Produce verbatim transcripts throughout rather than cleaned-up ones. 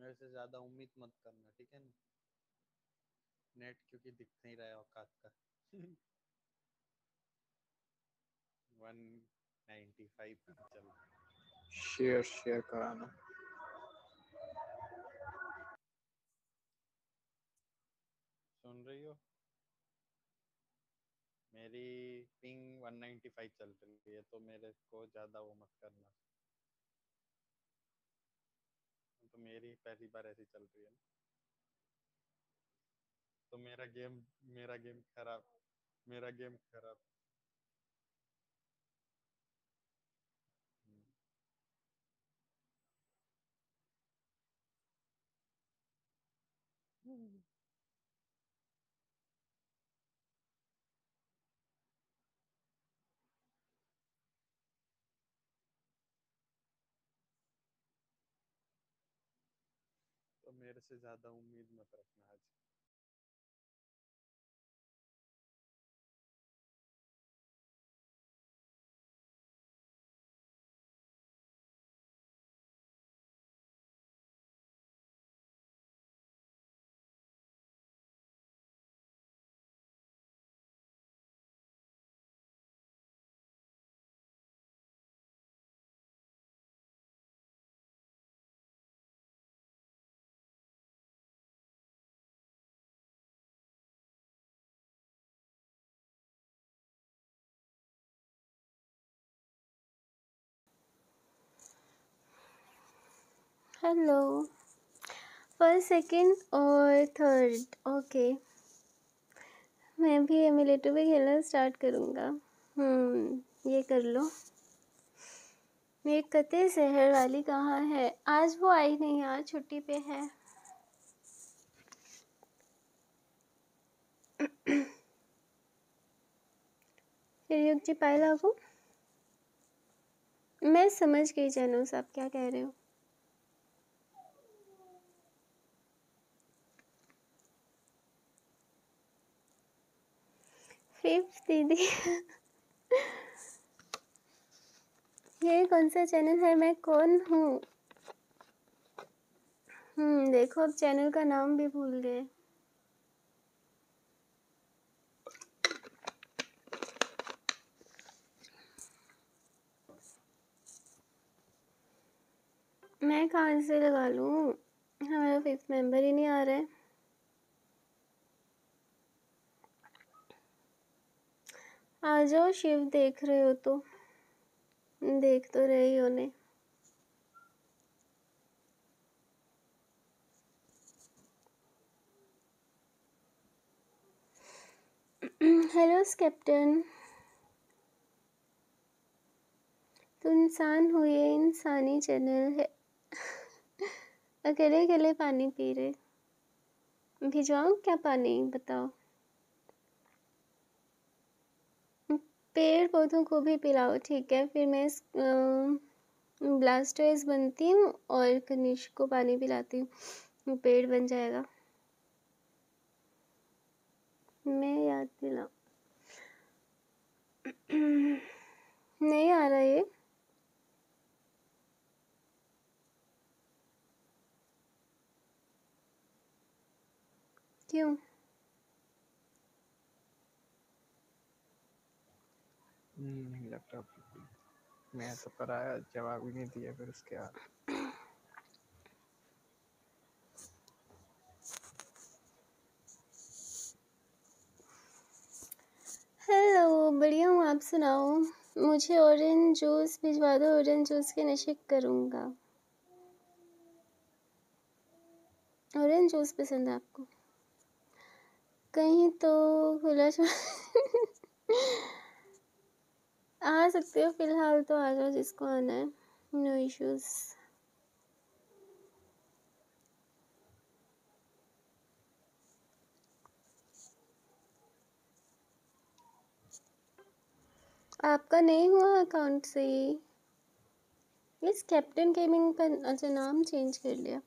मेरे से ज्यादा उम्मीद मत करना, ठीक है ना। नेट क्योंकि दिख नहीं रहा है औकात का। वन नाइन्टी फाइव चल रहा है। शेयर शेयर कराना। सुन रही हो? मेरी पिंग वन नाइन्टी फाइव चल रही है, तो मेरे को ज्यादा वो मत करना। तो मेरी पहली बार ऐसी चल रही है ना, तो मेरा गेम मेरा गेम खराब मेरा गेम खराब। हम्म, तो मेरे से ज्यादा उम्मीद मत रखना आज। हेलो। फर्स्ट सेकंड और थर्ड ओके। मैं भी एमुलेटर पे खेलना स्टार्ट करूँगा। हम्म ये कर लो। मेरी कते शहर वाली कहाँ है? आज वो आई नहीं यार, छुट्टी पे है। फिर युग जी पाए लागू। मैं समझ गई जानू साहब क्या कह रहे हो। फिफ्थ दीदी। ये कौन सा चैनल है? मैं कौन हूँ? हम्म देखो अब चैनल का नाम भी भूल गए। मैं कहाँ से लगा लूँ? हमारा फिफ्थ मेंबर ही नहीं आ रहा है। आ जाओ शिव, देख रहे हो तो देख तो रहे हो ने। Hello captain. तो इंसान हो, ये इंसानी चैनल है। अकेले अकेले पानी पी रहे। भिजवाऊँ क्या पानी बताओ? पेड़ पौधों को भी पिलाओ, ठीक है। फिर मैं ब्लास्टर्स बनती हूँ और कनिष्क को पानी पिलाती हूँ, पेड़ बन जाएगा। मैं याद दिलाऊँ? नहीं आ रहा ये। क्यों? नहीं लगता। मैं तो कराया, जवाब ही नहीं दिया फिर उसके बाद। हेलो, बढ़िया हूँ, आप सुनाओ। मुझे ऑरेंज जूस भिजवा दो, ऑरेंज जूस के नशे करूँगा। ऑरेंज जूस पसंद है आपको? कहीं तो खुला आ सकते हो, फिलहाल तो आ जाओ जिसको आना है, नो इश्यूज। आपका नहीं हुआ अकाउंट से ही? इस कैप्टन गेमिंग पर अच्छा नाम चेंज कर लिया।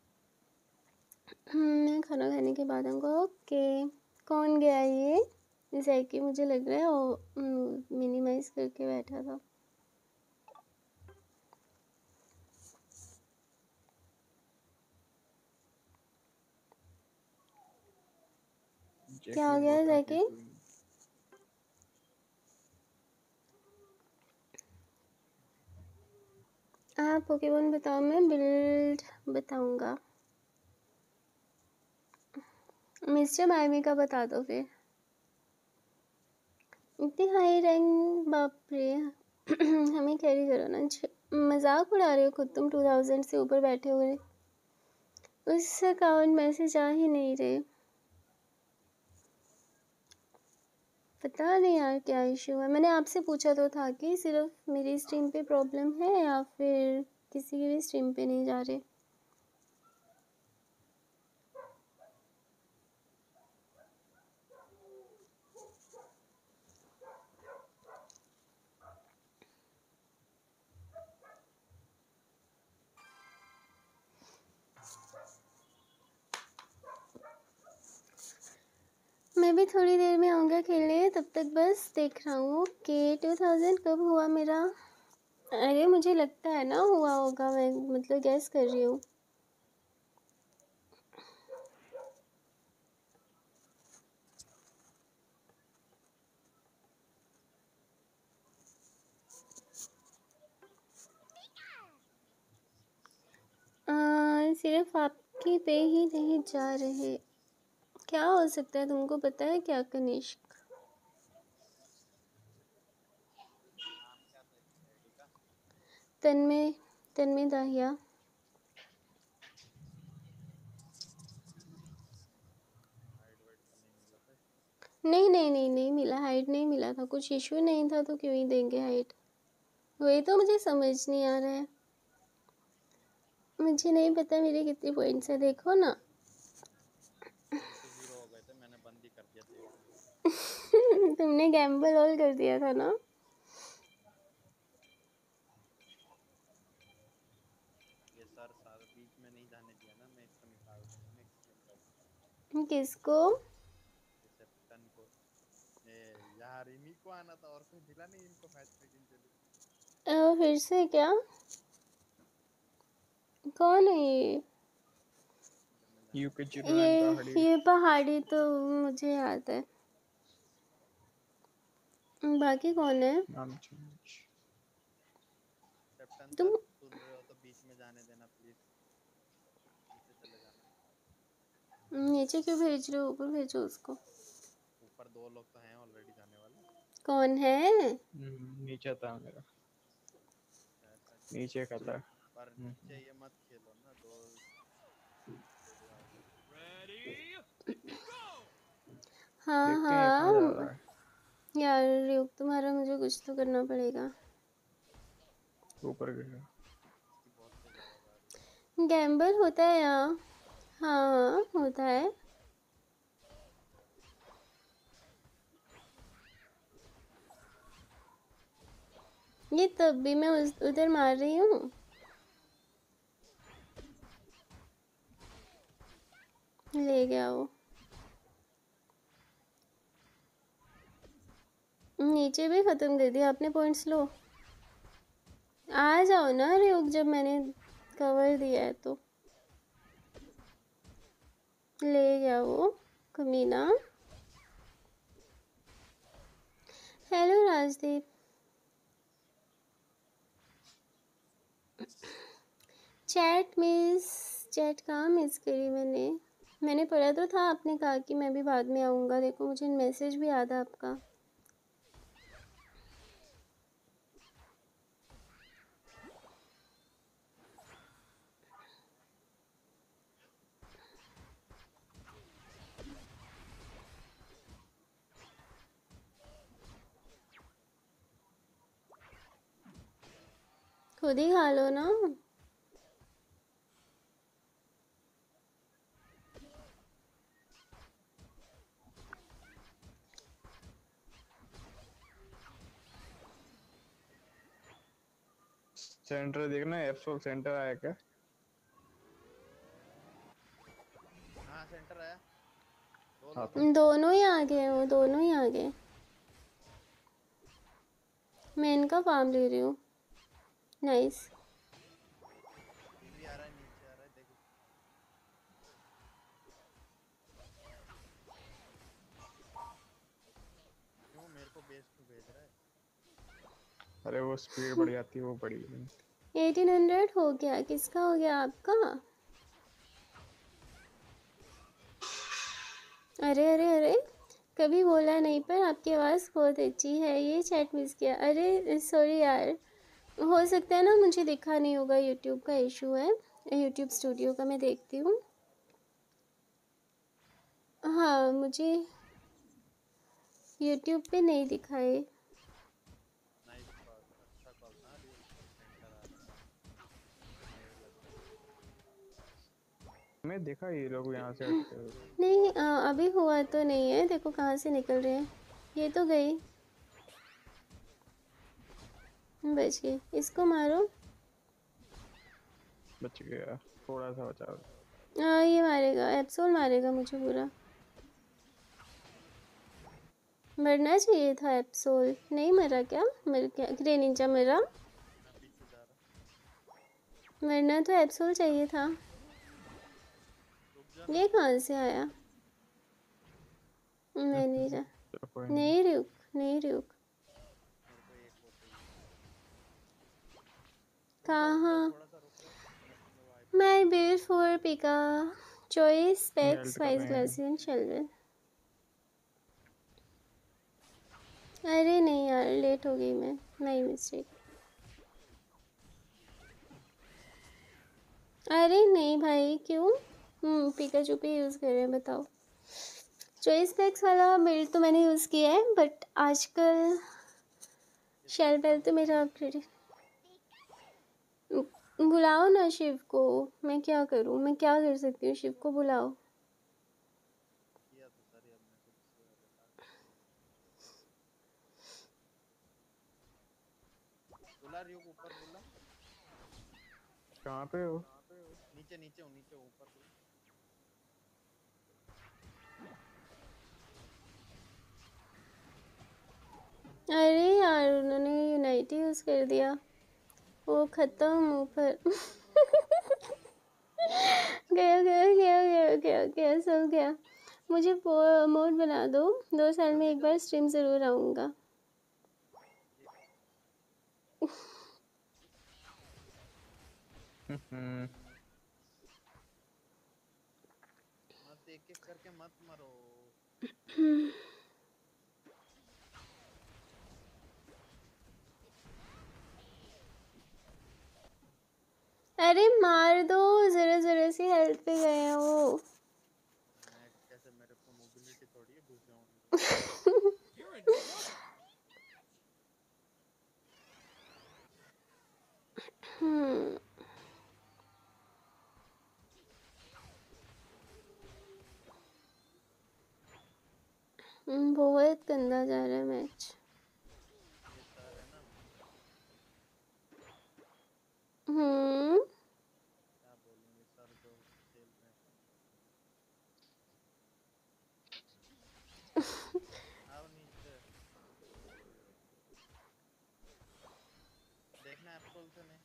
मैं खाना खाने के बाद आऊँगा। ओके। कौन गया ये? जैसे कि मुझे लग रहा है वो मिनिमाइज करके बैठा था। क्या हो गया जैकी? आप पोकेमोन बताओ, मैं बिल्ड बताऊंगा। मिस्टर मायमी का बता दो फिर। इतनी हाई रैंक, बाप रे। हमें कैरी करो ना। मजाक उड़ा रहे हो खुद तुम, टू थाउजेंड से ऊपर बैठे हुए। उस अकाउंट में से जा ही नहीं रहे। पता नहीं यार क्या इशू है। मैंने आपसे पूछा तो था कि सिर्फ मेरी स्ट्रीम पे प्रॉब्लम है या फिर किसी की भी स्ट्रीम पे नहीं जा रहे। मैं भी थोड़ी देर में आऊँगा खेलने, तब तक बस देख रहा हूँ कि टू थाउजेंड कब हुआ मेरा। अरे मुझे लगता है ना हुआ होगा, मैं मतलब गैस कर रही हूँ। सिर्फ आपकी पे ही नहीं जा रहे। क्या हो सकता है, तुमको पता है क्या कनिष्क? तन्मय, तन्मय दाहिया। नहीं नहीं नहीं नहीं मिला, हाइट नहीं मिला था। कुछ इशू नहीं था तो क्यों ही देंगे हाइट। वही तो मुझे समझ नहीं आ रहा है। मुझे नहीं पता मेरे कितने पॉइंट्स है, देखो ना। जीरो हो गए थे, मैंने बंद ही कर दिया देखना। तुमने गैम्बल ऑल कर दिया था ना। ये सर सारे बीच में नहीं जाने दिया ना, मैं इसको निकाल दूंगा नेक्स्ट गेम तक। किसको? रिसेप्शन को। ये यार इन्हीं को आना था और कोई मिला नहीं इनको मैच मेकिंग के लिए। आ, फिर से क्या? कौन है ये? यूके ये ये पहाड़ी तो मुझे याद है। बाकी कौन है? नाम कैप्टन तुम सर सुन रहे हो तो बीच में जाने देना प्लीज, नीचे चले जाना। नीचे क्यों भेज रहे हो, ऊपर भेजो उसको। ऊपर दो लोग तो हैं ऑलरेडी जाने वाले। कौन है? नीचे था मेरा, नीचे का था। पर नीचे ये मत खेलो ना, दो हाँ देखते हैं कहाँ जा रहा हाँ है। यार युग, तुम्हारा मुझे कुछ तो करना पड़ेगा। ऊपर गया। गैम्बल होता है यहाँ। हाँ होता है। ये तब भी मैं उस उधर मार रही हूँ। ले गया वो। नीचे भी खत्म कर दिया आपने पॉइंट्स। लो आ जाओ ना रुक, जब मैंने कवर दिया है तो। ले गया वो कमीना। Hello Rajdeep. Chat miss, chat कहाँ मिस करी मैंने? मैंने पढ़ा तो था, आपने कहा कि मैं भी बाद में आऊँगा। देखो मुझे मैसेज भी याद है आपका। खुद ही खा लो ना। सेंटर देखना, एप्सोल सेंटर आया क्या? हाँ सेंटर है। दो हाँ लोग तो दोनों ही आ गए, वो दोनों ही आ गए। मैं इनका फार्म ले रही हूँ। नाइस। टीवी आ रहा है, नीचे आ रहा है, देखो। क्यों मेरे को बेस क्यों भेज रहा है? अरे वो स्पीड बढ़ जाती है, वो बढ़ी नहीं। एटीन हंड्रेड हो गया। किसका हो गया? आपका? अरे अरे अरे, कभी बोला नहीं पर आपकी आवाज़ बहुत अच्छी है। ये चैट मिस किया। अरे सॉरी यार, हो सकता है ना मुझे दिखा नहीं होगा, यूट्यूब का इशू है। यूट्यूब स्टूडियो का मैं देखती हूँ। हाँ, मुझे यूट्यूब पे नहीं दिखाए। नाइस कॉल, अच्छा कॉल था रियो। सेंटर आ रहा है मेरे लग रहा मैं देखा ये लोग यहाँ से हटते हुए। नहीं अ, अभी हुआ तो नहीं है। देखो कहाँ से निकल रहे हैं। ये तो गई, बच गई। इसको मारो। बच गया, थोड़ा सा बचा। हाँ ये मारेगा, एप्सोल मारेगा मुझे पूरा। मरना चाहिए था एप्सोल, नहीं मरा क्या? मर क्या? ग्रेनिंजा मरा। है। मैं पीछे जा रहा। मरना तो एप्सोल चाहिए था। रुक जा ना। ये कहाँ से आया? नहीं नहीं जा, चलो कोई नहीं। नहीं रुक, नहीं रुक। मेरे को एक वो चाहिए। रुक जा रुक जा, कहाँ? थोड़ा सा रुक जा। मतलब वाइपर माई को बिल फॉर पिका चॉइस हेल्थ पैक्स कर वाइज रहे हैं। ग्लासियन शेल्वेल। अरे नहीं यार, लेट हो गई मैं, माई मिस्टेक। अरे नहीं भाई, क्यों? हम्म पिकाचू पे यूज़ कर रहे हैं, बताओ। चॉइस पैक्स वाला बिल्ड तो मैंने यूज़ किया है, बट आजकल शेल बेल तो मेरा अपग्रेड। बुलाओ ना शिव को। मैं क्या करूं? मैं क्या कर सकती हूँ? शिव को बुलाओ। किया तो सारी, अब मैं खुद से बता दूं। बुला रियो को ऊपर बुला। कहाँ पे हो? नीचे नीचे हूँ, नीचे हूँ, ऊपर बुला। अरे यार, उन्होंने यूनाइट यूज़ कर दिया। वो ख़त्म ऊपर। गया गया गया गया गया गया सब गया। मुझे मोड बना दो, दो साल में जल्दी एक बार जल्दी। स्ट्रीम ज़रूर आऊँगा। हम्म, मत एक एक करके मत मरो। अरे मार दो, ज़रा ज़रा सी हेल्थ पे गए हैं वो। मैं कैसे, मेरे को मोबिलिटी थोड़ी है घुस जाऊँ उनके। हम्म बहुत गंदा जा रहा है मैच। ये सर है ना, हम्म क्या बोलूँ, ये सर जो खेल रहे हैं। आओ नीचे। देखना एप्सोल से नहीं।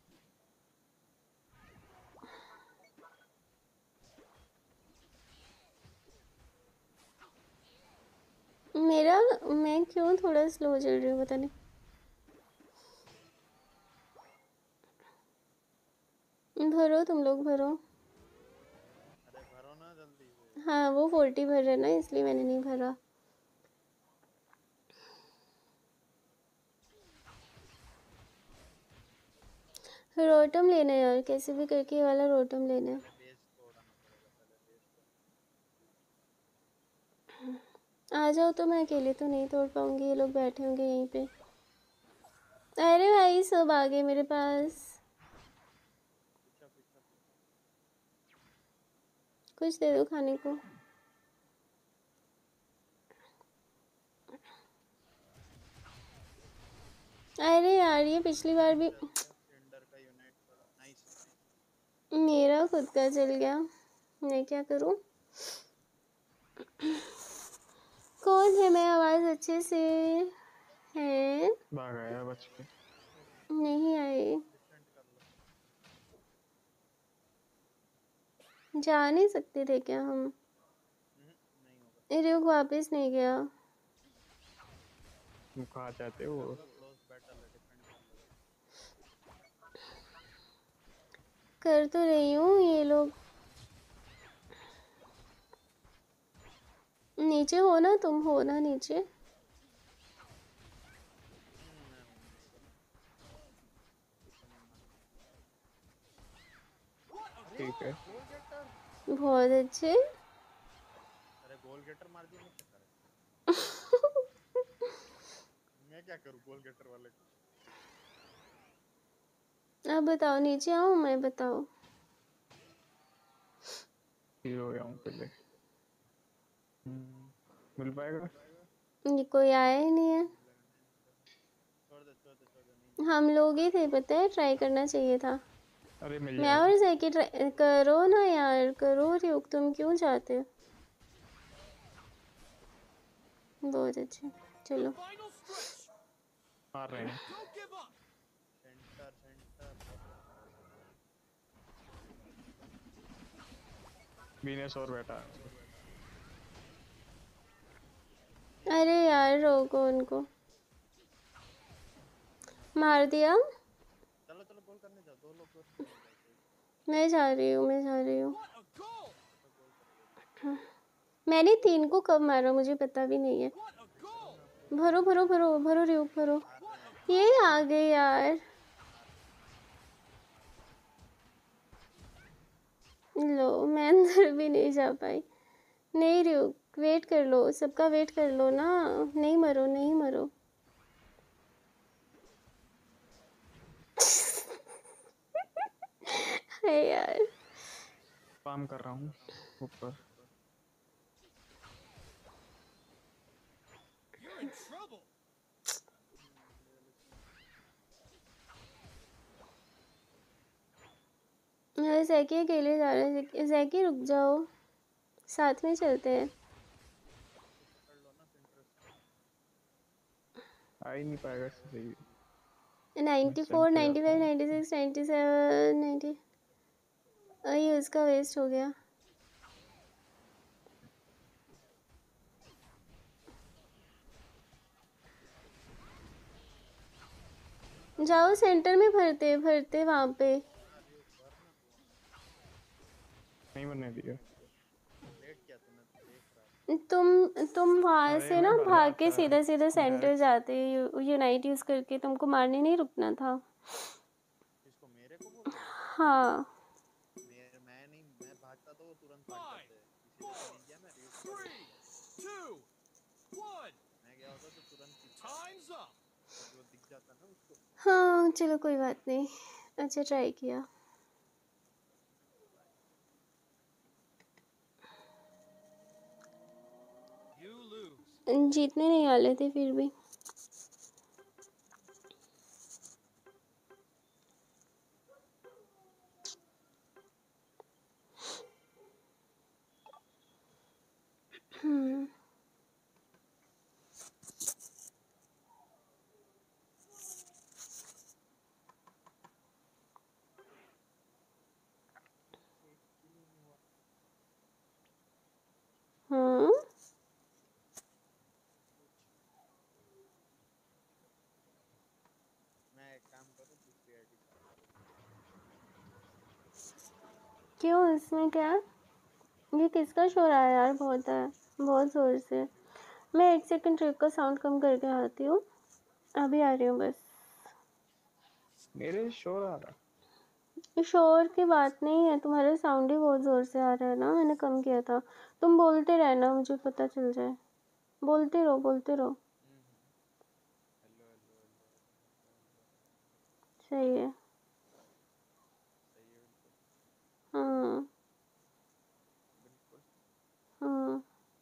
मेरा, मैं क्यों थोड़ा स्लो चल रही हूँ पता नहीं। भरो तुम लोग भरो। अरे भरो ना जल्दी से। हाँ वो फोर्टी भर रहा है ना, इसलिए मैंने नहीं भरा। रोटम लेना है यार, कैसे भी करके ये वाला रोटम लेना है। पहले बेस तोड़ना पड़ेगा, पहले बेस तोड़। आ जाओ तो, मैं अकेले तो नहीं तोड़ पाऊंगी, ये लोग बैठे होंगे यहीं पे। अरे भाई सब आ गए मेरे पास। पीछा पीछा पीछा। कुछ दे दो खाने को। अरे यार ये पिछली बार भी चल गया सिलेंडर का यूनिट थोड़ा। Nice nice. मेरा खुद का चल गया, मैं क्या करूं? कौन है? मैं आवाज़ अच्छे से है? भाग आया बच के। नहीं आई। डिफेंड कर लो। जा नहीं सकते थे क्या हम? हम्म, नहीं होगा। अरे वो वापस नहीं गया। तुम कहाँ जाते हो? कर लो क्लोज बैटल है, डिफेंड कर लो। कर तो रही हूँ। ये लोग नीचे हो ना, तुम हो ना नीचे? हम्म, मैं हूँ, नहीं होगा। ठीक है। गोल गेटर। बहुत अच्छे। अरे गोल गेटर मार दिया, मैं क्या करूँ? मैं क्या करूँ गोल गेटर वाले को? अब बताओ, नीचे आऊँ मैं? बताओ। हीरो हो गया हूँ पहले। हम्म, मिल पाएगा? ये कोई आया ही नहीं है। छोड़ दे छोड़ दे छोड़ दे, नहीं। हम लोग ही थे, पता है, ट्राई करना चाहिए था। अरे मिल मैं जाएगा। और जैकी ट्राई करो ना यार, करो रुक, तुम क्यों जाते हो? बहुत अच्छे, चलो। मार रहे हैं। Centre centre. बीनेस और बैठा है। अरे यार रोको उनको। मार दिया। चलो चलो गोल करने जाओ, दो लोग गोल करने जाओ, कोई मैं जा रही हूँ, मैं जा रही हूँ। तो गोल कर दो। मैंने तीन को कब मारा मुझे पता भी नहीं है। करो ना आप लोग। भरो भरो भरो भरो रे भरो। मार रहे हैं, ये आ गए यार। लो, मैं अंदर भी नहीं जा पाई। नहीं रुक, वेट कर लो, सबका वेट कर लो ना। नहीं मरो, नहीं मरो। है यार। काम कर रहा हूँ ऊपर। यार जैकी अकेले जा रहे हैं। जैकी रुक जाओ, साथ में चलते हैं। पकड़ लो ना सेंटर से। आ ही नहीं पाएगा सही। Ninety four, ninety five, ninety six, ninety seven, ninety. अरे उसका वेस्ट हो गया। जाओ सेंटर में भरते भरते वहाँ पे। नहीं बनने दिया। लेट किया तूने, देख रहा था। तुम तुम वहाँ अरे से ना मैं भर रहा भाग के था सीधा सीधा सेंटर डायरेक्ट। जाते। यू, यूनाइट यूज करके तुमको मारने नहीं रुकना था। किसको, मेरे को बोल रही है? हाँ। मेरे मैं नहीं, मैं भागता तो वो तुरंत भाग जाते, इसीलिए नहीं किया मैं। रिस्क कर मैं गया होता तो तुरंत पीछे आता, क्योंकि वो दिख जाता ना उसको। हाँ चलो कोई बात नहीं, अच्छा ट्राई किया। जीतने नहीं वाले थे फिर भी। हम्म हम्म मैं एक काम करूँ, दूसरी आईडी चालू करूँ। क्यों, इसमें क्या? ये किसका शोर आया यार? बहुत है, बहुत ज़ोर से। मैं एक सेकंड ट्रिक का साउंड कम करके आती हूँ, अभी आ रही हूँ बस। मेरे शोर आ रहा। शोर की बात नहीं है, तुम्हारा साउंड ही बहुत ज़ोर से आ रहा है ना, मैंने कम किया था। तुम बोलते रहना, मुझे पता चल जाए। बोलते रहो बोलते रहो। Hello hello hello hello. सही है। सही है बिल्कुल। हाँ बिल्कुल। हाँ।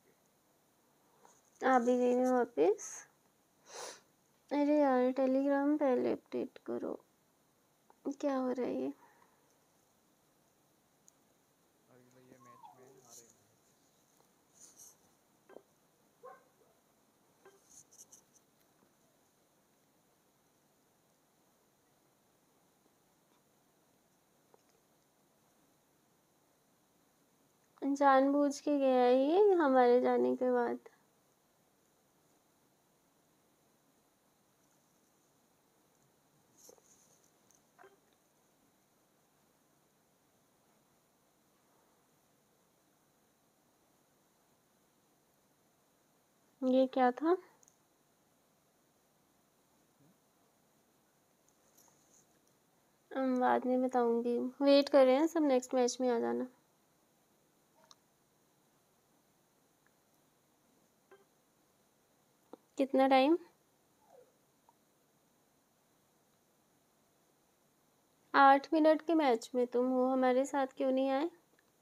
आ भी गई मैं वापस। अरे यार टेलीग्राम पहले अपडेट करो। क्या हो रहा है ये? अगले ये मैच में हारे नहीं। जानबूझ के गया है ये हमारे जाने के बाद। ये क्या था? हम बाद में बताऊंगी। वेट कर रहे हैं सब, नेक्स्ट मैच में आ जाना। कितना टाइम? आठ मिनट के मैच में तुम हो, हमारे साथ क्यों नहीं आए?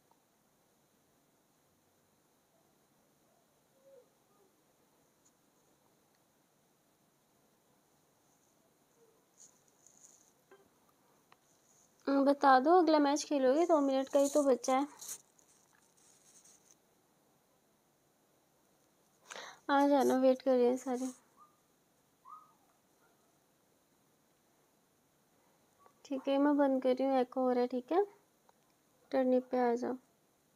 बता दो, अगला मैच खेलोगे? दो मिनट का ही तो बचा है। आ जाना, वेट कर रहे हैं सारे। ठीक है, मैं बंद कर रही हूँ, एको हो रहा है। ठीक है, टर्निप पे आ जाओ।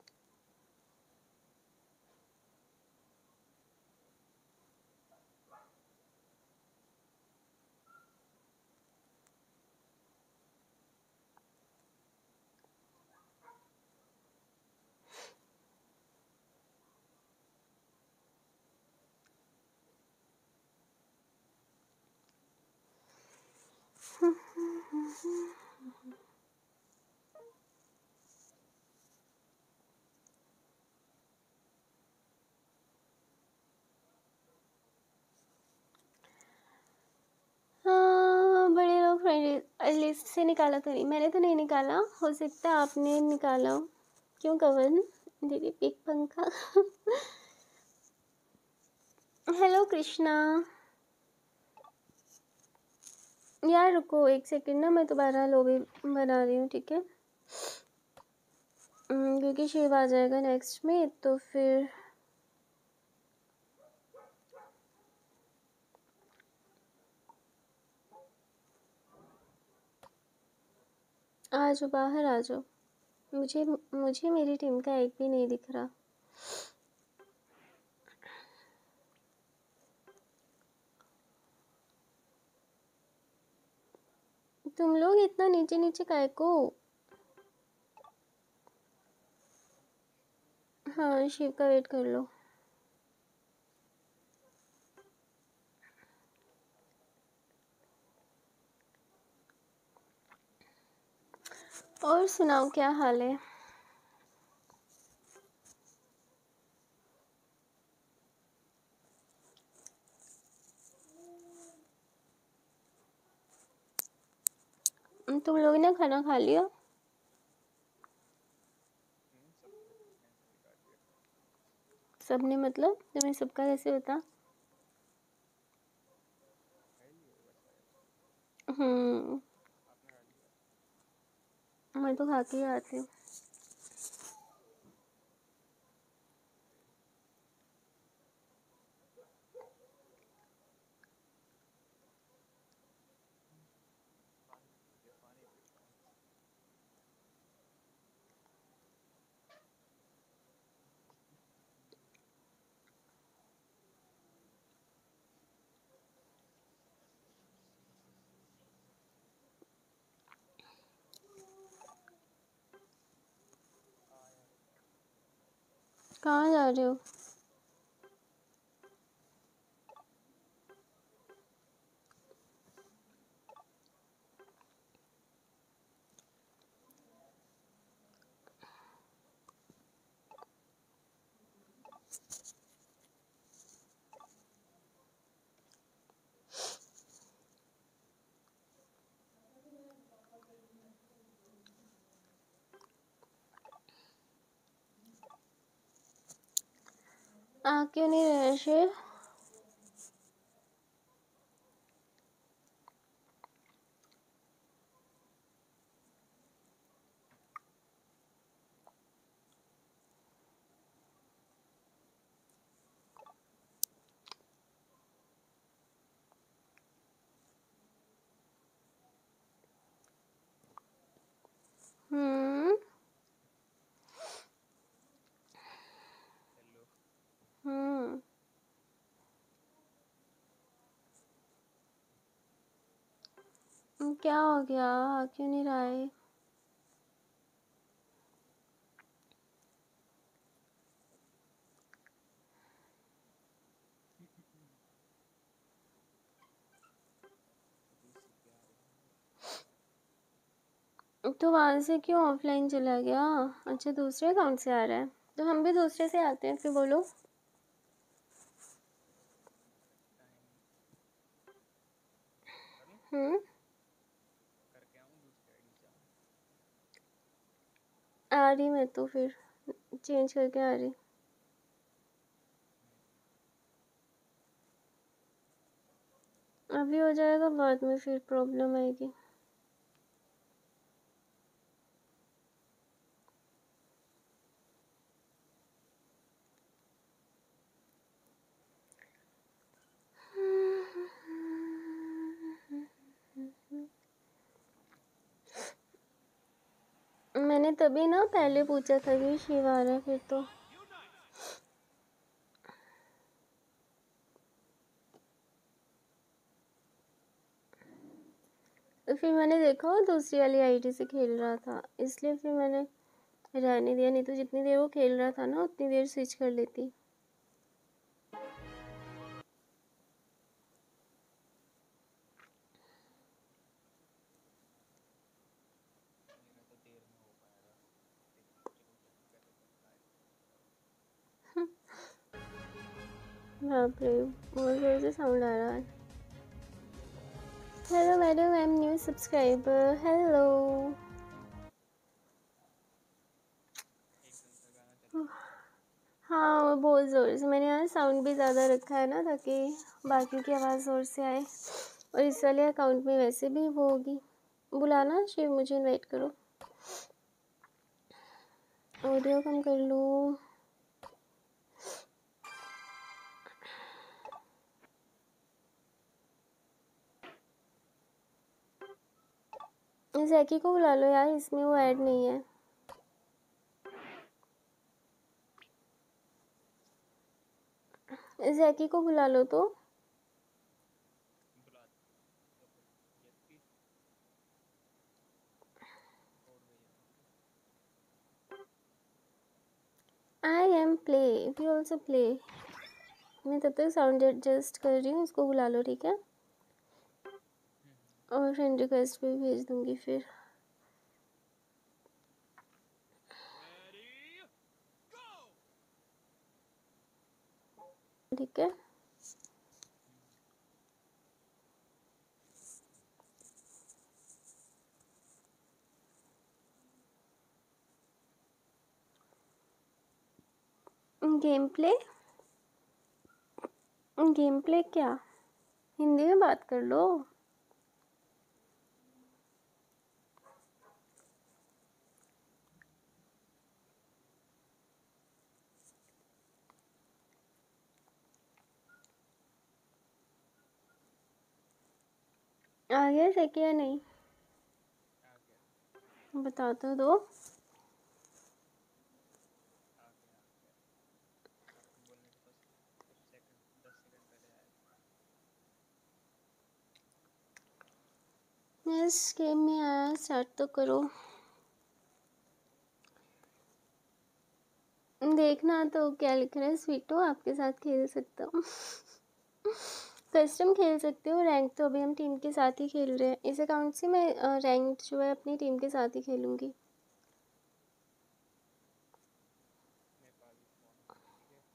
हाँ, बड़े लोग फ्रेंड लिस्ट से निकाला तो नहीं, मैंने तो नहीं निकाला, हो सकता है आपने निकाला हो। क्यों कवन दीदी पिक पंखा? हेलो कृष्णा। यार रुको एक सेकंड ना, मैं दोबारा लॉबी बना रही हूँ। ठीक है, हम्म, क्योंकि शिव आ जाएगा नेक्स्ट में, तो फिर आ जाओ, बाहर आ जाओ। मुझे मुझे मेरी टीम का एक भी नहीं दिख रहा। तुम लोग इतना नीचे नीचे काहे को? हाँ, शिव का वेट कर लो। और सुनाओ, क्या हाल है? तुम लोग ने खाना खा लिया? हम्म, सबने मैंने भी काट लिया। सबने मतलब तुम्हें सबका कैसे होता? खा ही लिया होगा शायद। हम्म, आपने खा लिया? मैं तो खा के ही आती हूँ। पानी पी लिया, पानी पीता हूँ। हाँ यार, कहाँ जा रहे हो? आ क्यों नहीं रहे शेर? हम्म, क्या हो गया, क्यों नहीं रहा है? तो वहाँ से क्यों ऑफलाइन चला गया? अच्छा, दूसरे अकाउंट से आ रहा है, तो हम भी दूसरे से आते हैं फिर। बोलो। हम्म करके आऊँ दूसरी आईडी से आऊँ? आ रही मैं तो, फिर चेंज करके आ रही। अभी हो जाएगा, बाद में फिर प्रॉब्लम आएगी। मैंने तभी ना पहले पूछा था कि शिव आ रहा है, फिर तो तो फिर मैंने देखा वो दूसरी वाली आईडी से खेल रहा था, इसलिए फिर मैंने रहने दिया। नहीं तो जितनी देर वो खेल रहा था ना, उतनी देर स्विच कर लेती। मेरा तो देर में हो पाएगा। देखो चलो कैसे बनता है। बाप रे, बहुत जोर से साउंड आ रहा है। Hello madam, I am new subscriber. Hello. एकदम से गाना चला रहा हाँ, वो बहुत ज़ोर से, मैंने यहाँ साउंड भी ज़्यादा रखा है ना, ताकि बाकी की आवाज़ ज़ोर से आए। और इस वाले अकाउंट में वैसे भी वो होगी। बुलाना शिव, मुझे इनवाइट करो। ऑडियो कम कर लो। जैकी को बुला लो यार, इसमें वो ऐड नहीं है। जैकी को बुला लो तो। बुला दो तो फिर ये भी छोड़ गई है। I am play, we also play. मैं तब तक साउंड एडजस्ट कर रही हूँ, उसको बुला लो, ठीक है? और फ्रेंड रिक्वेस्ट भी भेज दूंगी फिर। ठीक है। गेम प्ले, गेम प्ले क्या? हिंदी में बात कर लो। आ गया सही या नहीं? आ गया बता तो दो। आ गया आ गया आपके बोलने के बस कुछ सेकंड दस सेकंड पहले आया था। यस, गेम में आया, स्टार्ट तो करो। देखना तो क्या लिख रहा है। स्वीटो, आपके साथ खेल सकता हूँ। कस्टम खेल सकते हो, रैंक तो अभी हम टीम के साथ ही खेल रहे हैं। इस अकाउंट से मैं रैंक जो है अपनी टीम के साथ ही खेलूँगी। नेपाली फोन ठीक है।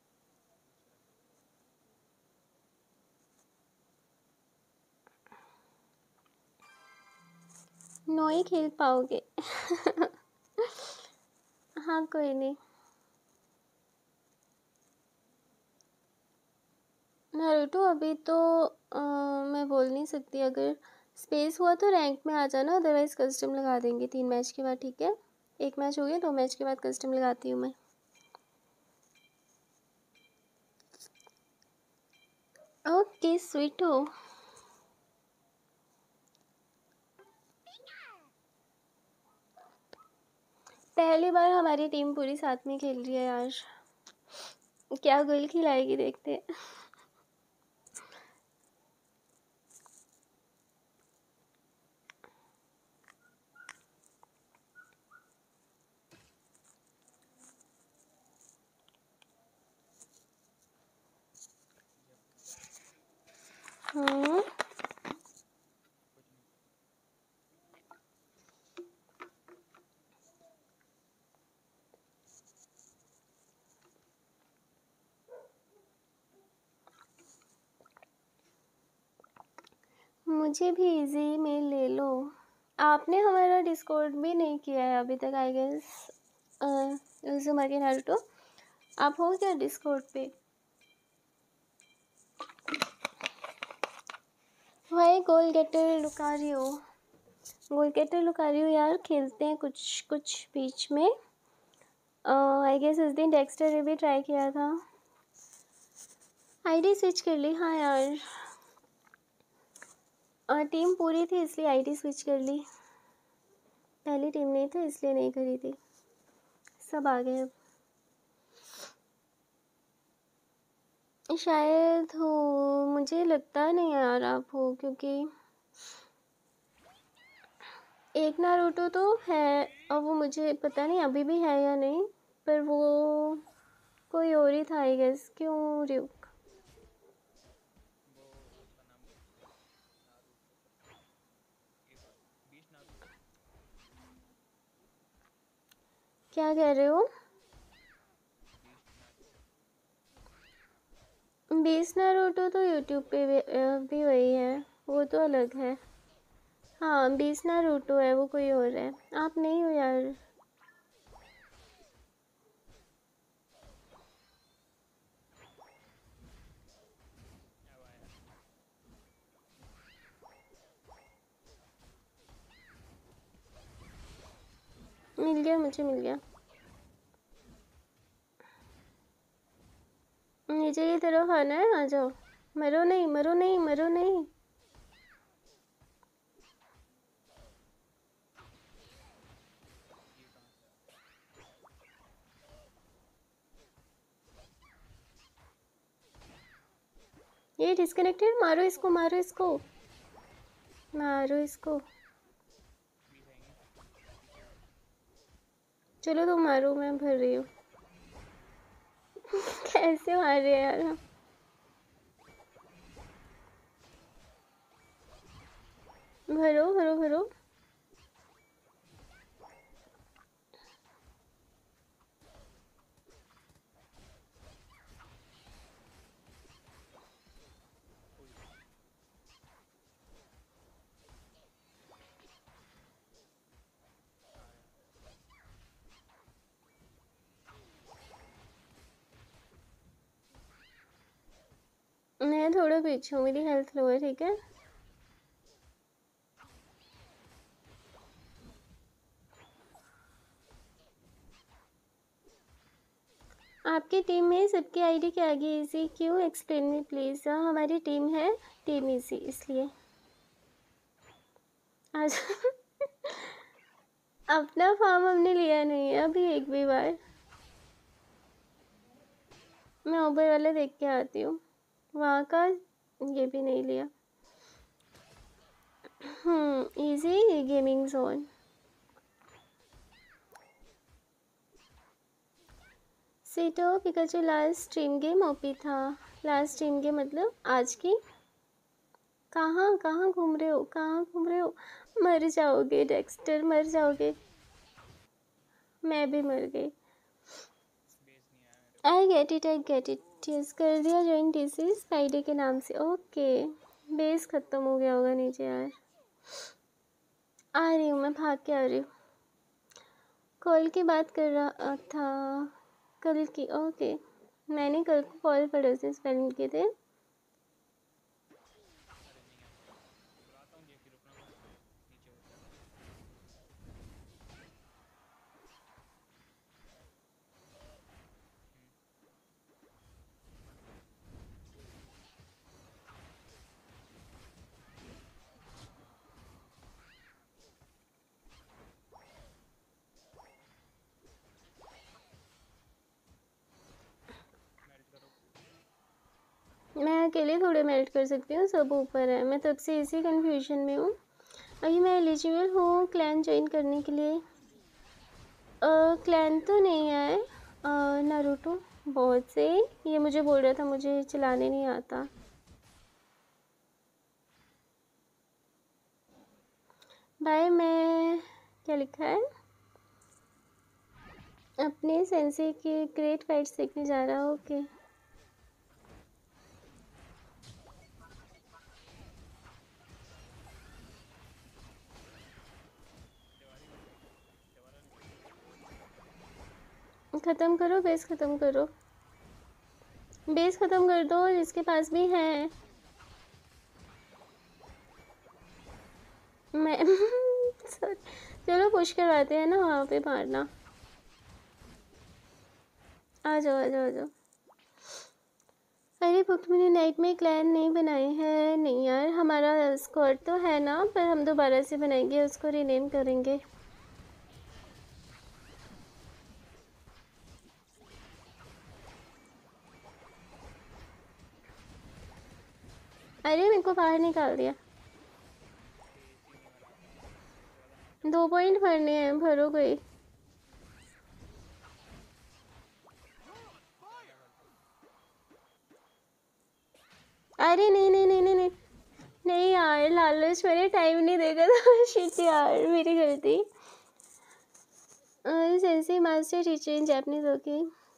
नो ही खेल पाओगे। हाँ, कोई नहीं। नारुतो अभी तो आ, मैं बोल नहीं सकती। अगर स्पेस हुआ तो रैंक में आ जाना, अदरवाइज कस्टम लगा देंगे तीन मैच के बाद, ठीक है? एक मैच हो गया, दो मैच के बाद कस्टम लगाती हूँ मैं। ओके स्वीट हो। पहली बार हमारी टीम पूरी साथ में खेल रही है यार। क्या गोल खिलाएगी, देखते हैं। मुझे भी इजी मेल ले लो। आपने हमारा डिस्कॉर्ड भी नहीं किया है अभी तक आई गेस। उज़ुमाकी नारुतो आप हो क्या डिस्कॉर्ड पे? Why goal getter Lucario, goal getter Lucario यार खेलते हैं कुछ कुछ बीच में। आई गेस उस दिन डेक्स्टर ने भी ट्राई किया था। आईडी स्विच कर ली। हाँ यार और टीम पूरी थी इसलिए आईडी स्विच कर ली। पहली टीम नहीं थी इसलिए नहीं करी थी। सब आ गए अब। शायद हो, मुझे लगता नहीं यार आप हो, क्योंकि एक नारुतो तो है और वो मुझे पता नहीं अभी भी है या नहीं, पर वो कोई और ही था आई गेस। क्यों रुक वो उसका नाम नारुतो एक बीस नारुतो क्या कह रहे हो? बीस नारुतो बीस नारुतो तो यूट्यूब पे भी, अ, भी वही है, वो तो अलग है। हाँ बीस नारुतो है, वो कोई और है। आप नहीं हो यार। अब आया। मिल गया, मुझे मिल गया। नीचे की तरफ आना है, आ जाओ। मरो नहीं मरो नहीं मरो नहीं। ये कहाँ से आ ये डिस्कनेक्टेड, मारो इसको मारो इसको मारो इसको। बीस आएंगे पीछे वाले। चलो तो मारो, मैं भर रही हूँ। कैसे मार रहे हैं यार हम? भरो भरो भरो। कोई आया। मैं थोड़ा पीछे हूँ, मेरी हेल्थ लो है, ठीक है। आपकी टीम में सबकी आईडी के आगे इजी क्यों? Explain me please. हमारी टीम है टीम इजी, इसलिए आज अपना फॉर्म हमने लिया नहीं है अभी एक भी बार। मैं ऊबर वाला देख के आती हूँ, वहाँ का ये भी नहीं लिया। Hmm easy gaming zone. सीटो Pikachu last stream game OP था। लास्ट स्ट्रीम गेम मतलब आज की? कहाँ कहाँ घूम रहे हो, कहाँ घूम रहे हो? मर जाओगे डेक्स्टर, मर जाओगे। मैं भी मर गई। बेस नहीं आया मेरे I get it I get it. Yes कर दिया ज्वाइन टीसी स्पाइडर के नाम से। ओके बेस खत्म हो गया होगा नीचे यार। आ रही हूँ मैं, भाग के आ रही हूँ। कॉल की बात कर रहा था, कल की। ओके मैंने कल को कॉल पड़ोसी स्पेलिंग किए थे। को। अरे नहीं आता है, बुलाता हूँ जेफी, रुकना बस नीचे होता है। हम्म, मैरिज करो। मैं अकेले थोड़े मेल्ट कर सकती हूँ, सब ऊपर है। मैं तब से इसी कन्फ्यूजन में हूँ। अभी मैं एलिजिबल हूँ क्लैन ज्वाइन करने के लिए? क्लैन तो नहीं है। नारुतो बहुत से ये मुझे बोल रहा था, मुझे चलाने नहीं आता। भाई मैं क्या लिखा है, अपने सेंसे की ग्रेट फाइट्स देखने जा रहा हूँ। ओके ख़त्म करो, बेस ख़त्म करो, बेस ख़त्म कर दो जिसके पास भी है। मैं चलो पुश करवाते हैं ना, वहाँ पे मारना। आ जाओ आ जाओ आ जाओ। अरे भक्त मैंने नाइट में क्लैन नहीं बनाए हैं। नहीं यार, हमारा स्क्वाड तो है ना, पर हम दोबारा से बनाएंगे, उसको रीनेम करेंगे। अरे मेरे को बाहर निकाल दिया। दो पॉइंट भरने हैं, भरो कोई। अरे नहीं नहीं नहीं नहीं नहीं नहीं यार, लालच, मैंने टाइम नहीं देखा था। शिट यार, मेरी गलती। Sensei master teacher in Japanese, okay.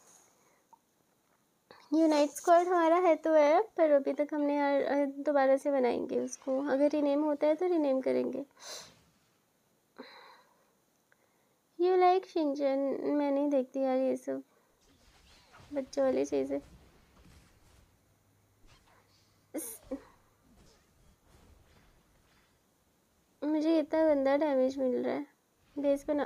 Unite squad हमारा है तो है, पर अभी तक हमने यार दोबारा से बनाएंगे उसको। अगर रीनेम होता है तो रीनेम करेंगे। You like Shinchan? मैं नहीं देखती यार ये सब बच्चों वाली चीज़ें। मुझे इतना गंदा डैमेज मिल रहा है बेस पे ना।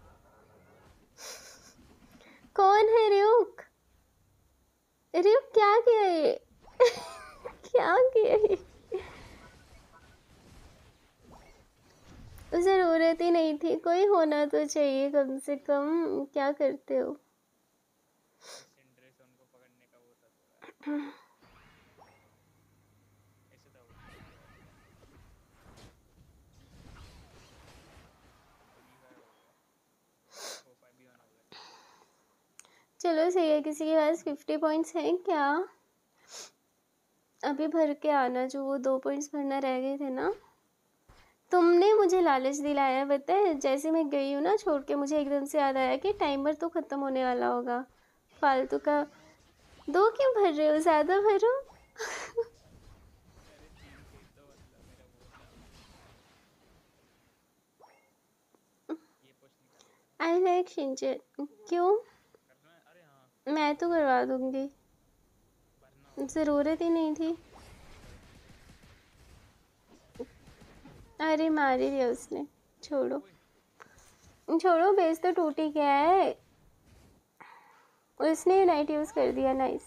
कौन है रियुक? रियुक क्या किया ये? क्या किया ये? ज़रूरत ही नहीं थी, कोई होना तो चाहिए कम से कम। क्या करते हो? चलो सही है। किसी के पास फिफ्टी पॉइंट्स हैं क्या? अभी भर के आना, जो वो दो पॉइंट्स भरना रह गए थे ना। तुमने मुझे लालच दिलाया, पता है। जैसे मैं गई हूँ ना छोड़ के, मुझे एकदम से याद आया कि टाइमर तो ख़त्म होने वाला होगा। फालतू का दो क्यों भर रहे हो? ज़्यादा भरो। I like Shinchan. क्यों? मैं तो करवा दूंगी, ज़रूरत ही नहीं थी। अरे मार ही दिया उसने। छोड़ो छोड़ो, बेस तो टूट ही गया है। उसने नाइट यूज़ कर दिया। नाइस।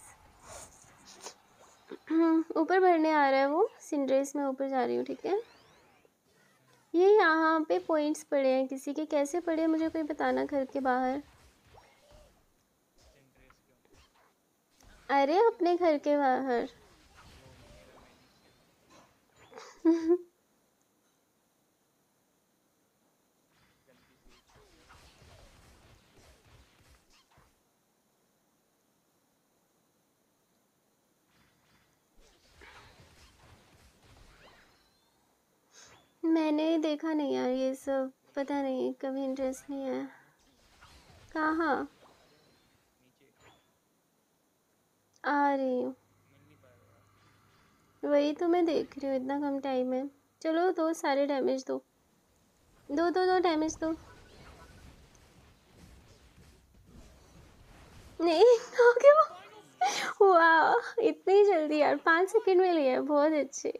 ऊपर भरने आ रहा है वो। सिंड्रेस में ऊपर जा रही हूँ, ठीक है। ये यहाँ पे पॉइंट्स पड़े हैं किसी के, कैसे पड़े मुझे कोई बताना घर के बाहर। अरे अपने घर के बाहर। मैंने देखा नहीं यार ये सब, पता नहीं, कभी इंटरेस्ट नहीं है। कहाँ? आ रही हूँ, वही तो मैं देख रही हूँ। इतना कम टाइम है। चलो दो, सारे डैमेज दो दो दो दो डैमेज दो। नहीं ओके। वाह, इतनी जल्दी यार, पाँच सेकंड में लिया है। बहुत अच्छे।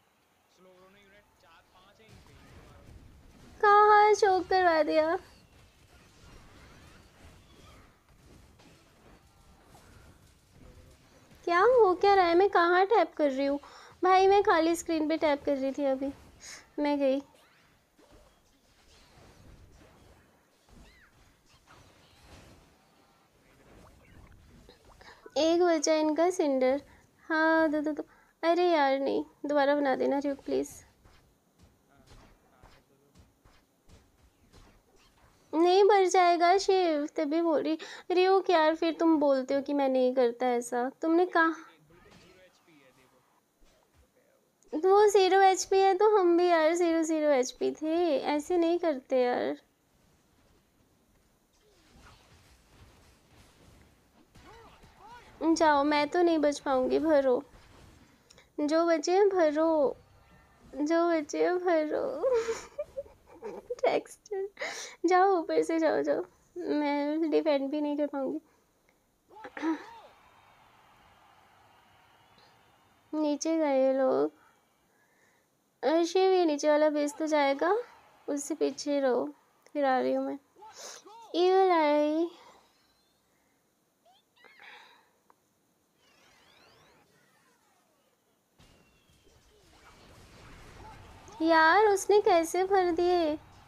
कहाँ चोक करवा दिया? क्या हो क्या रहा है? मैं कहाँ टैप कर रही हूँ भाई? मैं खाली स्क्रीन पे टैप कर रही थी अभी। मैं गई। एक बचा इनका सिंडर। हाँ दो दो दो। अरे यार नहीं, दोबारा बना देना रियुक प्लीज़। नहीं भर जाएगा शिव, तभी बोल रही। रियुक यार, फिर तुम बोलते हो कि मैं नहीं करता ऐसा। तुमने कहा वो ज़ीरो एच पी है, तो हम भी यार ज़ीरो ज़ीरो एच पी थे। ऐसे नहीं करते यार। जाओ, मैं तो नहीं बच पाऊंगी। भरो, जो बचे भरो, जो बचे भरो। टेक्सचर जाओ, ऊपर से जाओ जाओ। मैं डिफेंड भी नहीं कर पाऊंगी। नीचे गए लोग। शिव ये नीचे वाला बेस तो जाएगा, उससे पीछे रहो, फिर आ रही हूँ मैं। Evil eye. यार उसने कैसे भर दिए?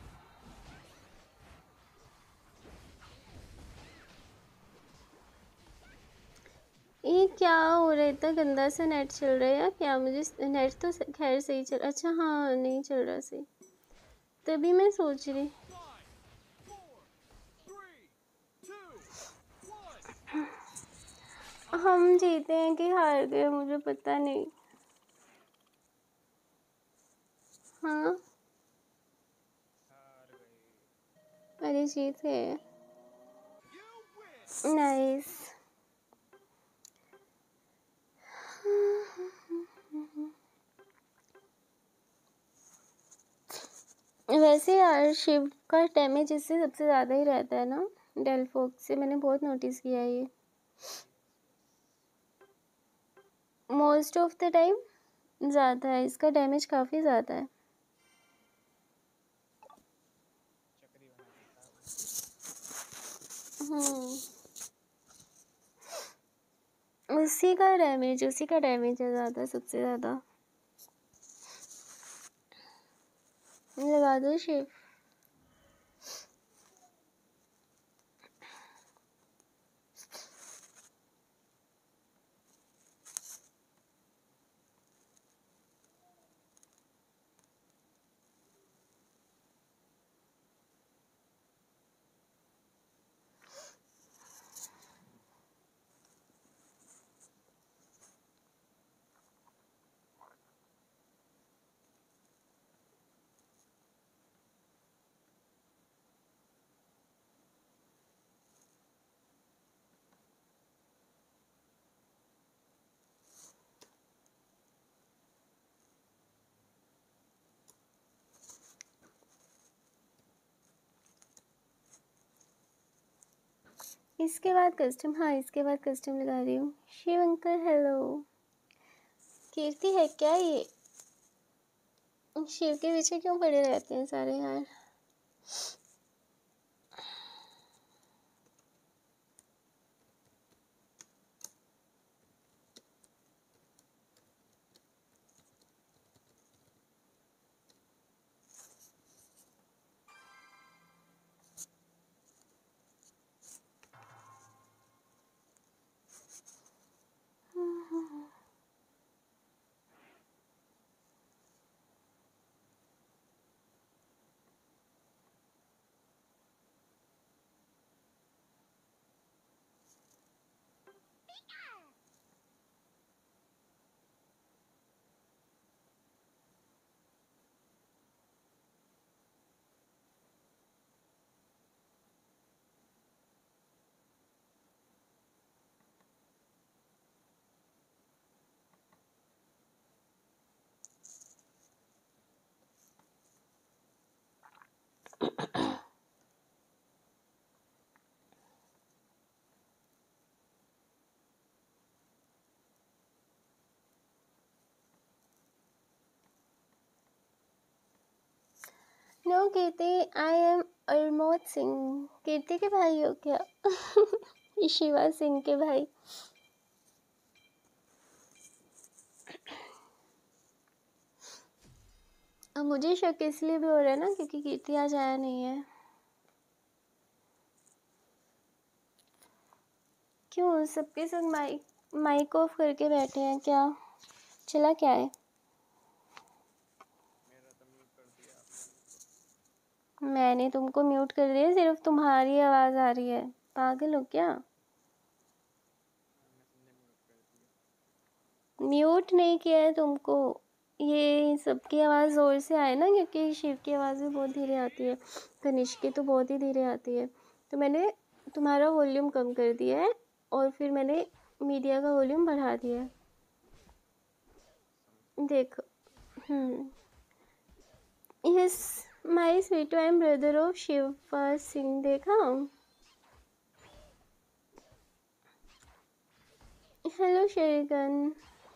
ये क्या हो रहा है? इतना गंदा सा नेट चल रहा है या क्या? मुझे नेट तो खैर सही चल, अच्छा हाँ नहीं चल रहा सही, तभी मैं सोच रही। हम जीते हैं कि हार गए मुझे पता नहीं। हाँ अरे जीत है। नाइस। वैसे यार शिव का डैमेज इससे सबसे ज़्यादा ही रहता है ना, डेलफोक से, मैंने बहुत नोटिस किया है ये। मोस्ट ऑफ द टाइम ज़्यादा है, इसका डैमेज काफ़ी ज़्यादा है। चक्री बना देता है हम्म उसी का डैमेज उसी का डैमेज है ज़्यादा, सबसे ज़्यादा। लगा दो शिव। इसके बाद कस्टम, हाँ इसके बाद कस्टम लगा रही हूँ। Shiv uncle hello. कीर्ति है क्या ये? शिव के पीछे क्यों पड़े रहते हैं सारे यार? No Kirti, I am Armod Singh. Kirti के भाई हो क्या? शिवा सिंह के भाई। अब मुझे शक इसलिए भी हो रहा है ना क्योंकि कीर्ति आज आया नहीं है। क्यों सबके सब माइक माइक ऑफ करके बैठे हैं क्या? चला क्या है? मेरा तो म्यूट कर दिया आपने। मैंने तुमको म्यूट कर दिया, सिर्फ तुम्हारी आवाज़ आ रही है। पागल हो क्या? मैंने तुमने म्यूट कर दिया। म्यूट नहीं किया है तुमको, ये सबकी आवाज़ ज़ोर से आए ना, क्योंकि शिव की आवाज़ भी बहुत धीरे आती है, कनिष्क की तो बहुत ही धीरे आती है, तो मैंने तुम्हारा वॉल्यूम कम कर दिया है और फिर मैंने मीडिया का वॉल्यूम बढ़ा दिया है। देखो hmm yes my sweet I am brother of Shiva Singh. देखा हेलो शेरगन।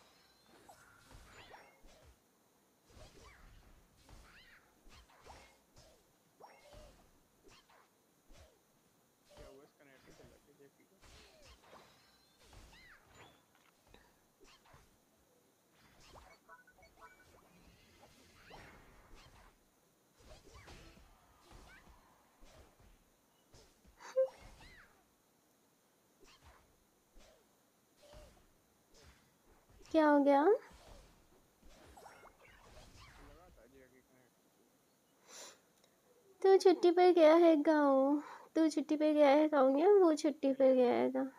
क्या हुआ इसका नेट नहीं चल रहा क्या जेपी का? क्या हो गया? लगा था जेपी का नेट नहीं चल रहा। तू छुट्टी पर गया है गाँव। तू छुट्टी पर गया है गाँव या वो छुट्टी पर गया है गाँव?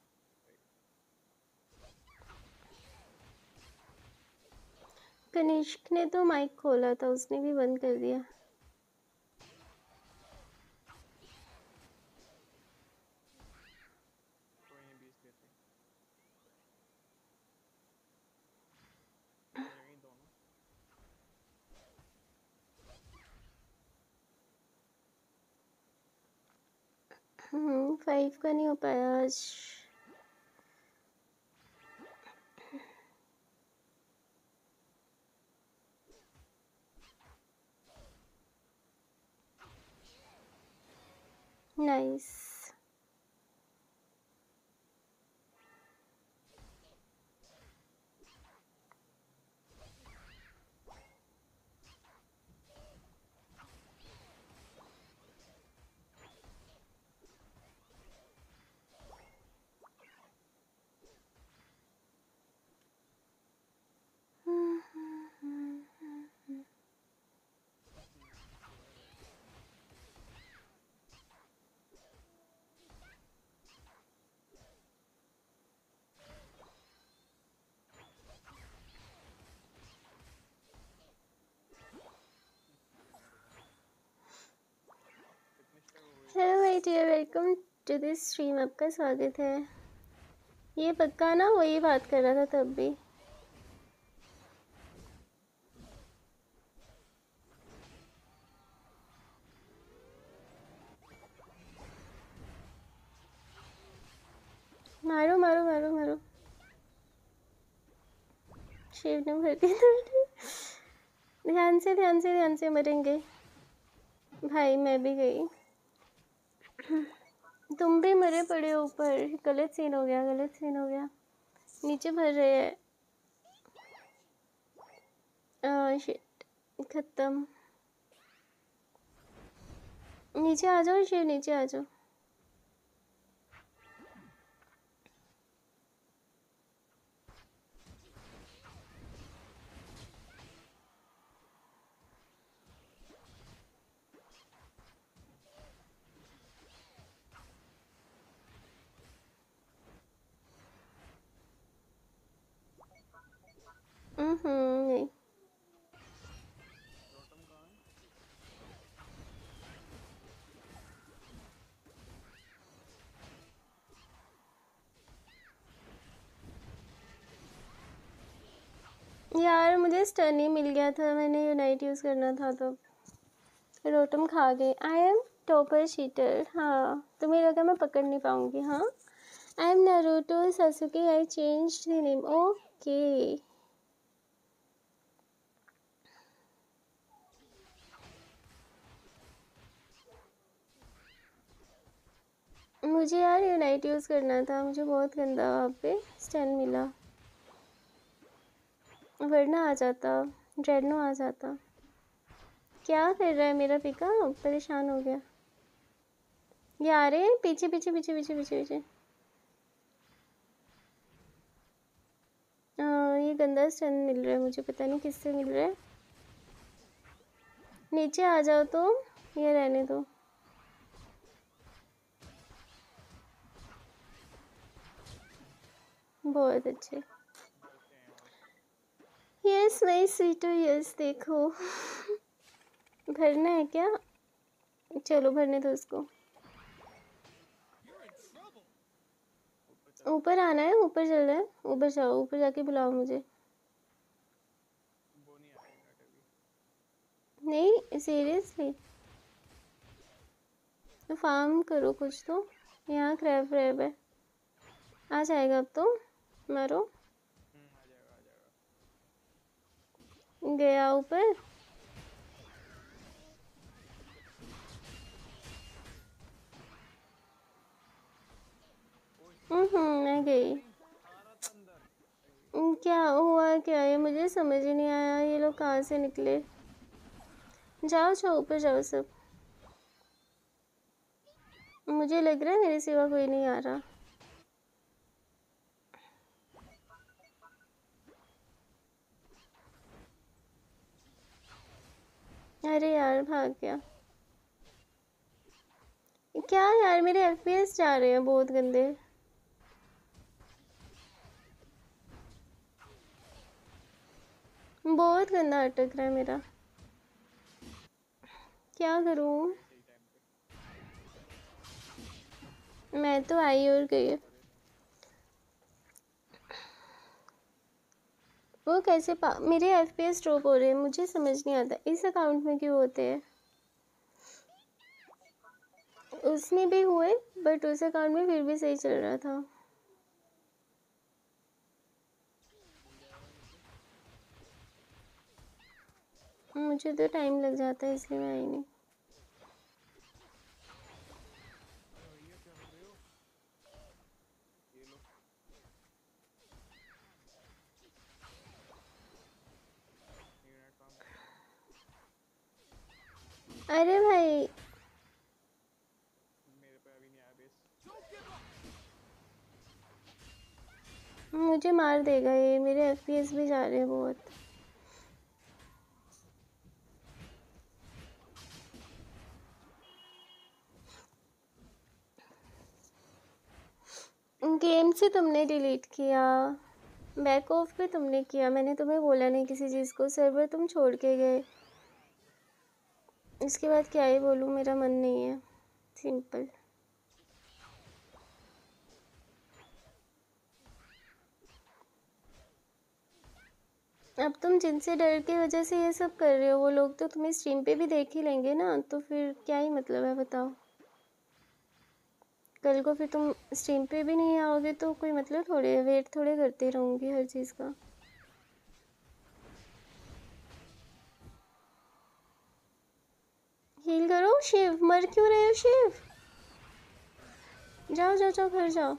कनिष्क ने तो माइक खोला था, उसने भी बंद कर दिया। कोई नहीं बीस लेते हैं। यहीं दोनों। हम्म फाइव का नहीं हो पाया आज। नाइस। कितने स्टेप हो गए? Hello my dear, welcome to this stream. आपका स्वागत है। ये पक्का ना वही बात कर रहा था तब भी। मारो मारो मारो मारो। शिव ने भर के ध्यान से ध्यान से ध्यान से मरेंगे भाई। मैं भी गई। तुम भी मरे पड़े हो ऊपर। गलत सीन हो गया, गलत सीन हो गया। नीचे भर रहे हैं। आ, शिट खत्म। नीचे आ जाओ शिव, नीचे आ जाओ। हम्म नहीं। रोटम कहाँ है? यार मुझे स्टन ही मिल गया था, मैंने यूनाइट यूज़ करना था तो रोटम खा गए। I am topper cheater. हाँ तुम्हें लगा मैं पकड़ नहीं पाऊंगी। हाँ I am Naruto Sasuke, I change the name. Okay मुझे यार यूनाइट यूज़ करना था, मुझे बहुत गंदा वहाँ पे स्टन मिला, वरना आ जाता, ड्रेडनो आ जाता। क्या कर रहा है मेरा पिका? परेशान हो गया। ये आ रहे हैं पीछे पीछे पीछे पीछे पीछे पीछे। आ, ये गंदा स्टन मिल रहा है मुझे, पता नहीं किससे मिल रहा है। नीचे आ जाओ तो, ये रहने दो। बहुत अच्छे। मरते हैं और। Yes my sweeter yes. देखो भरना है क्या? चलो भरने दो उसको। ऊपर चल। ऊपर आना है, ऊपर चलना है। ऊपर जाओ, ऊपर जाके बुलाओ मुझे। वो नहीं आया यूनाइट अभी। नहीं सीरियसली, तो फार्म करो कुछ तो। यहाँ क्रैब व्रैब है, आ जाएगा अब तो। मारो। हम्म आ जाएगा आ जाएगा। गया ऊपर। हम्म मैं गई। आ रहा था अंदर। हम्म, क्या हुआ क्या ये मुझे समझ ही नहीं आया, ये लोग कहाँ से निकले। जाओ जाओ ऊपर जाओ सब। मुझे लग रहा है मेरे सिवा कोई नहीं आ रहा। अरे यार भाग गया। क्या यार मेरे एफपीएस जा रहे हैं बहुत गंदे। बहुत गंदा अटक रहा है मेरा, क्या करूं। सही टाइम पे। मैं तो आई और गई। वो कैसे पा मेरे एफपीएस ड्रॉप हो रहे हैं, मुझे समझ नहीं आता इस अकाउंट में क्यों होते हैं। उसमें भी हुए बट उस अकाउंट में फिर भी सही चल रहा था। मुझे तो टाइम लग जाता है इसलिए मैं आई नहीं। अरे भैया क्या कर रहे हो? ये लो। एक मिनट काम कर रहा हूँ। अरे भाई मेरे पे अभी नहीं आया बेस। मुझे मार देगा ये, मेरे एफपीएस भी जा रहे हैं बहुत। गेम से तुमने डिलीट किया, बैक ऑफ भी तुमने किया, मैंने तुम्हें बोला नहीं किसी चीज़ को, सर्वर तुम छोड़ के गए। इसके बाद क्या ही बोलूँ, मेरा मन नहीं है, सिंपल। अब तुम जिनसे डर की वजह से ये सब कर रहे हो वो लोग तो तुम्हें स्ट्रीम पे भी देख ही लेंगे ना, तो फिर क्या ही मतलब है बताओ। कल को फिर तुम स्ट्रीम पे भी नहीं आओगे तो कोई मतलब थोड़े है, वेट थोड़े करते रहूँगी हर चीज़ का। हील करो शिव, मर क्यों रहे हो शिव। जाओ जाओ जाओ घर जाओ।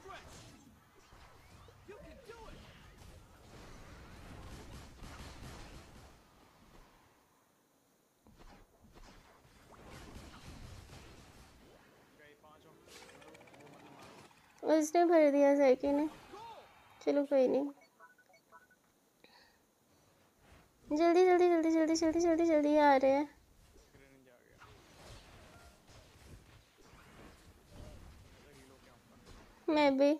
गए पांच हो। वो मत मारो। उसने भर दिया साइकिल ने, चलो कोई नहीं। जल्दी जल्दी जल्दी जल्दी जल्दी जल्दी जल्दी आ रहे हैं। ग्रेनेड आ गया। मैं तो हील होके आऊंगा। मैं भी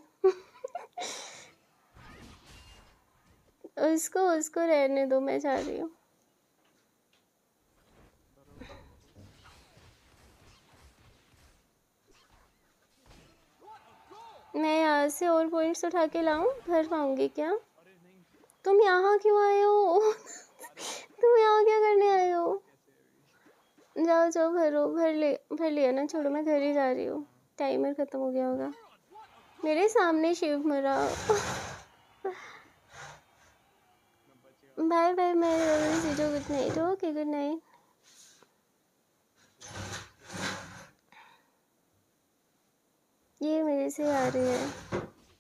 उसको उसको रहने दो, मैं जा रही हूँ। भरो भरो भरो। मैं यहाँ से और पॉइंट्स उठा के लाऊं, भर पाऊंगी क्या। अरे नहीं। तुम यहाँ क्यों आए हो अरे तुम यहाँ क्या करने आए हो। कैसे अभी? जाओ जाओ भरो, भर ले भर लिया ना, छोड़ो मैं घर ही जा रही हूँ। टाइमर खत्म हो गया होगा। मेरे सामने शिव मरा मैं बच गया। बाय बाय, मैं सीजो good night. Okay good night. ये मेरे से आ रही है।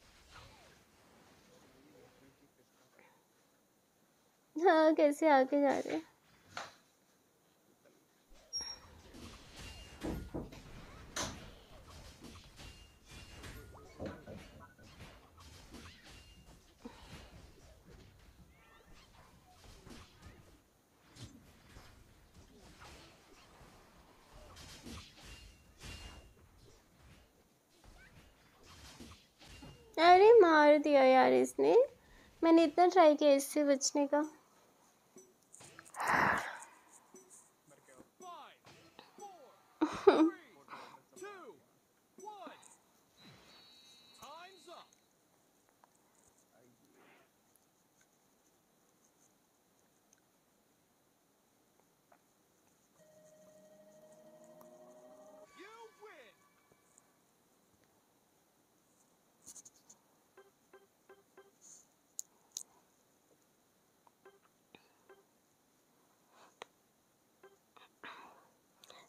हाँ कैसे आके जा रहे हैं। अरे मार दिया यार इसने, मैंने इतना ट्राई किया इससे बचने का। मर गया। वाटर वाटर सब मार दिया।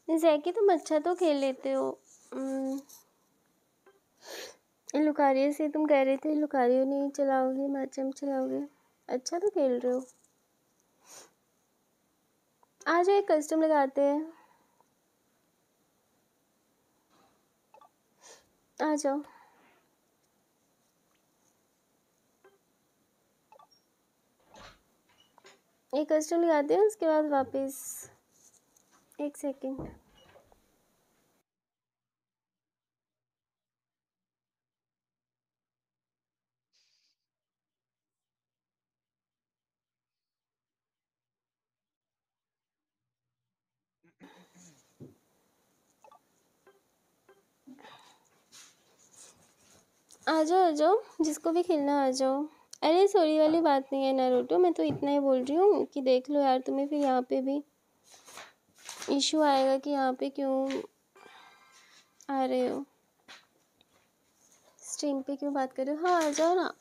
जैकी तुम अच्छा तो खेल लेते हो। हम्म, लुकारियो से तुम कह रहे थे लुकारियो नहीं चलाओगे, माचम चलाओगे। अच्छा तो खेल रहे हो। आ जाओ एक कस्टम लगाते हैं, आ जाओ एक कस्टम लगाते हैं उसके बाद वापस। एक सेकंड। आ जाओ आ जाओ, जिसको भी खेलना आ जाओ। अरे सॉरी वाली बात नहीं है नारुतो, मैं तो इतना ही बोल रही हूँ कि देख लो यार, तुम्हें फिर यहाँ पे भी इशू आएगा कि यहाँ पे क्यों आ रहे हो, स्ट्रीम पे क्यों बात कर रहे हो। हाँ आ जाओ ना,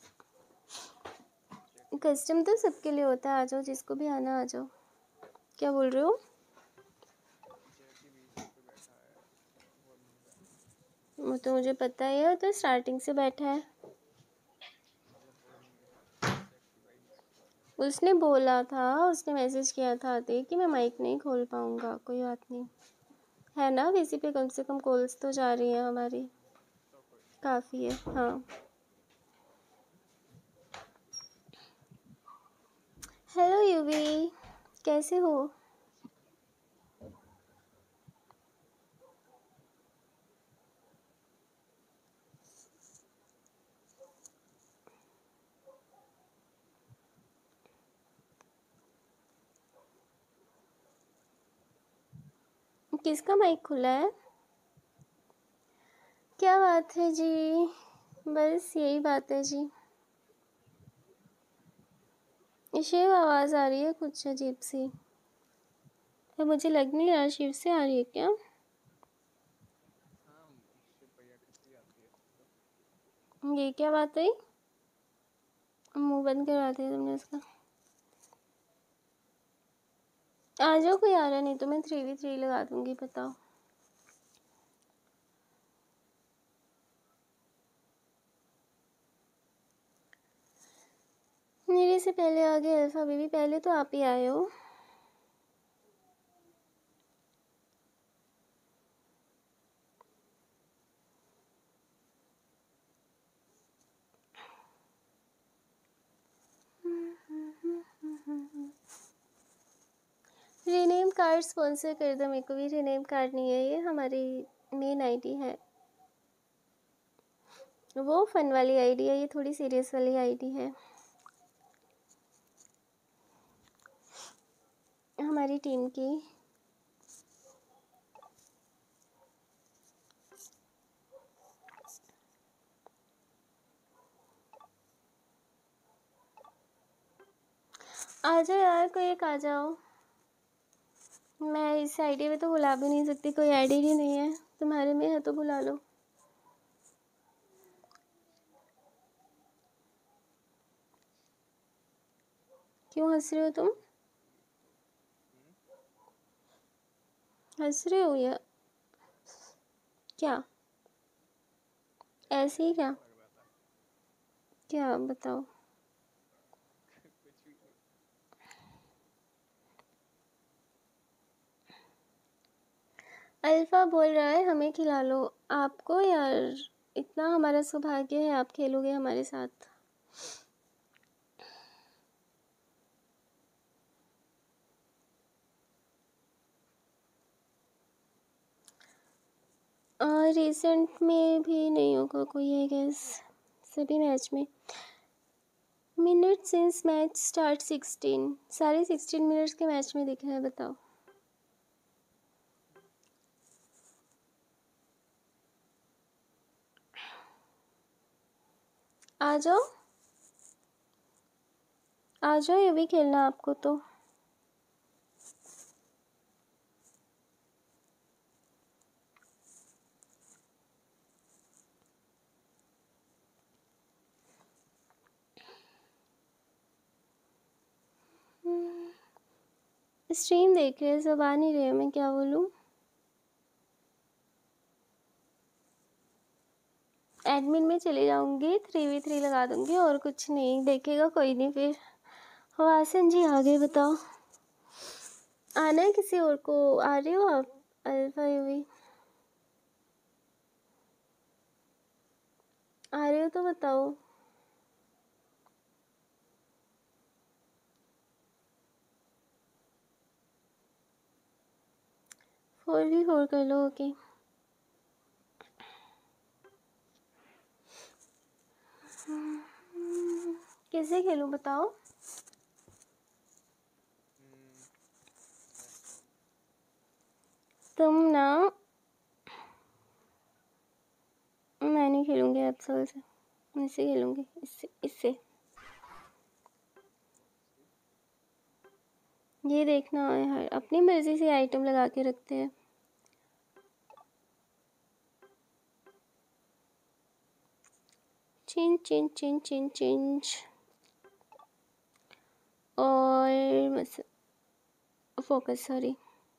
कस्टम तो सबके लिए होता है, आ जाओ जिसको भी आना आ जाओ। क्या बोल रहे हो? जैकी बीच पे बैठा है, बोल नहीं रहा। वो तो मुझे पता ही है, तो स्टार्टिंग से बैठा है। मतलब बोल नहीं रहा, जैकी भाई बैठा है। उसने बोला था, उसने मैसेज किया था आते कि मैं माइक नहीं खोल पाऊँगा। कोई बात नहीं है ना, वैसे पे कम से कम कॉल्स तो जा रही हैं हमारी, तो कोई नहीं। काफ़ी है। हाँ हेलो यूवी, कैसे हो? किसका माइक खुला है? क्या बात है जी, बस यही बात है जी। शिव आवाज़ आ रही है कुछ अजीब सी, तो मुझे लग नहीं रहा शिव से आ रही है क्या। हाँ शिव भैया किसी आती है तो। ये क्या बात है, मुंह बंद करवा दिया तुमने उसका। आ जाओ, कोई आ रहा नहीं तो मैं थ्री वी थ्री लगा दूंगी, बताओ। मेरे से पहले आ गए अल्फा बेबी, पहले तो आप ही आए हो। रीनेम कार्ड स्पॉन्सर कर दो मेरे को भी। रीनेम कार्ड नहीं है ये, हमारी मेन आईडी है, वो फन वाली आईडी है, ये थोड़ी सीरियस वाली आईडी है हमारी टीम की। आ जाओ यार, कोई एक आ जाओ। मैं इस आईडी में तो बुला भी नहीं सकती, कोई आईडी ही नहीं है। तुम्हारे में है तो बुला लो। क्यों हंस रहे हो तुम? हंस रहे हो या क्या? ऐसे ही क्या? लग रहा था क्या बताओ? कुछ भी नहीं। अल्फा बोल रहा है हमें खिला लो। आपको यार, इतना हमारा सौभाग्य है आप खेलोगे हमारे साथ। और रिसेंट में भी नहीं होगा कोई, है गैस सभी मैच में। Minute since match start sixteen, सारे सिक्सटीन मिनट्स के मैच में दिख रहा है, बताओ। आ जाओ आ जाओ, ये भी खेलना आपको तो। स्ट्रीम देख रहे हैं सब, आ नहीं रहे, मैं क्या बोलूँ। एडमिन में चले जाऊंगी, थ्री वी थ्री लगा दूंगी और कुछ नहीं देखेगा कोई नहीं। फिर वासन जी आगे बताओ, आना है किसी और को? आ रही हो आप अल्फा यूवी? आ रहे हो तो बताओ। फोर वी फोर कर लो। ओके कैसे खेलूं बताओ? हम्म, तुम ना, मैं नहीं खेलूंगी एप्सोल से, मैं इससे खेलूंगी, इससे इससे ये देखना यार, अपनी मर्जी से आइटम लगा के रखते हैं। Change change change change change और फोकस, सॉरी,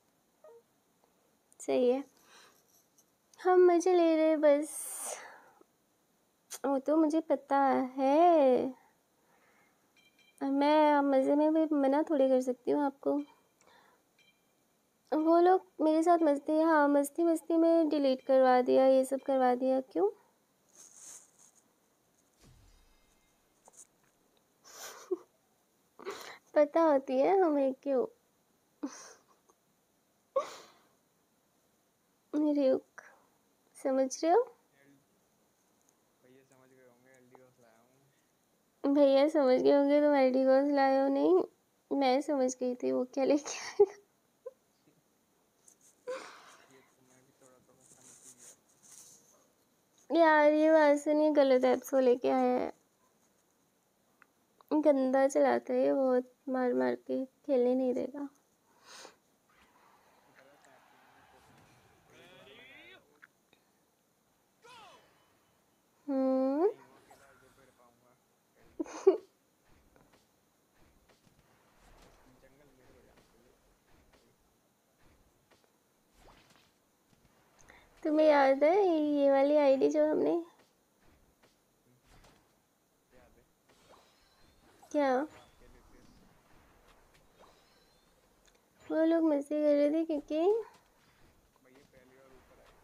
सही है। हम मजे ले रहे बस, वो तो मुझे पता है, मैं मज़े में भी मना थोड़ी कर सकती हूँ आपको। वो लोग मेरे साथ मस्ती, हाँ मस्ती मस्ती में डिलीट करवा दिया, ये सब करवा दिया, क्यों? पता होती है हमें क्यों। रुक, समझ रहे हो? भैया समझ गए होंगे, एलडी को लाया हूँ। भैया समझ गए होंगे तुम एल डी गोस लाए हो, नहीं मैं समझ गई थी वो क्या लेके आएगा। ये तो मैं भी थोड़ा थोड़ा समझ ही गया। यार ये वासन ये गलत ऐप्स को लेके आया है, गंदा चलाता है ये बहुत, मार मार के खेलने नहीं देगा। गलत ऐप मैंने तो एक बार लगाया वो, हम्म। मैं ही हूँ अकेला जो कर पाऊंगा एलडी। जंगल मेरे को जाना चाहिए, कोई काम आता तुम्हें याद है ये वाली आईडी जो हमने, है। याद है, क्या खराब खेले थे। वो लोग मस्ती कर रहे थे क्योंकि भैया पहली बार ऊपर आए।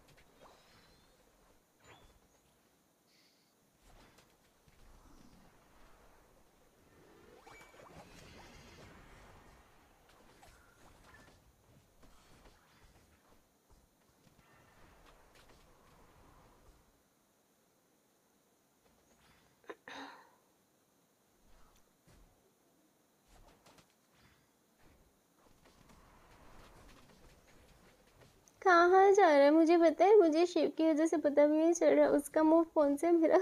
कहाँ जा रहा है मुझे पता है, मुझे शिव की वजह से पता भी नहीं चल रहा उसका मुंह कौन से मेरा।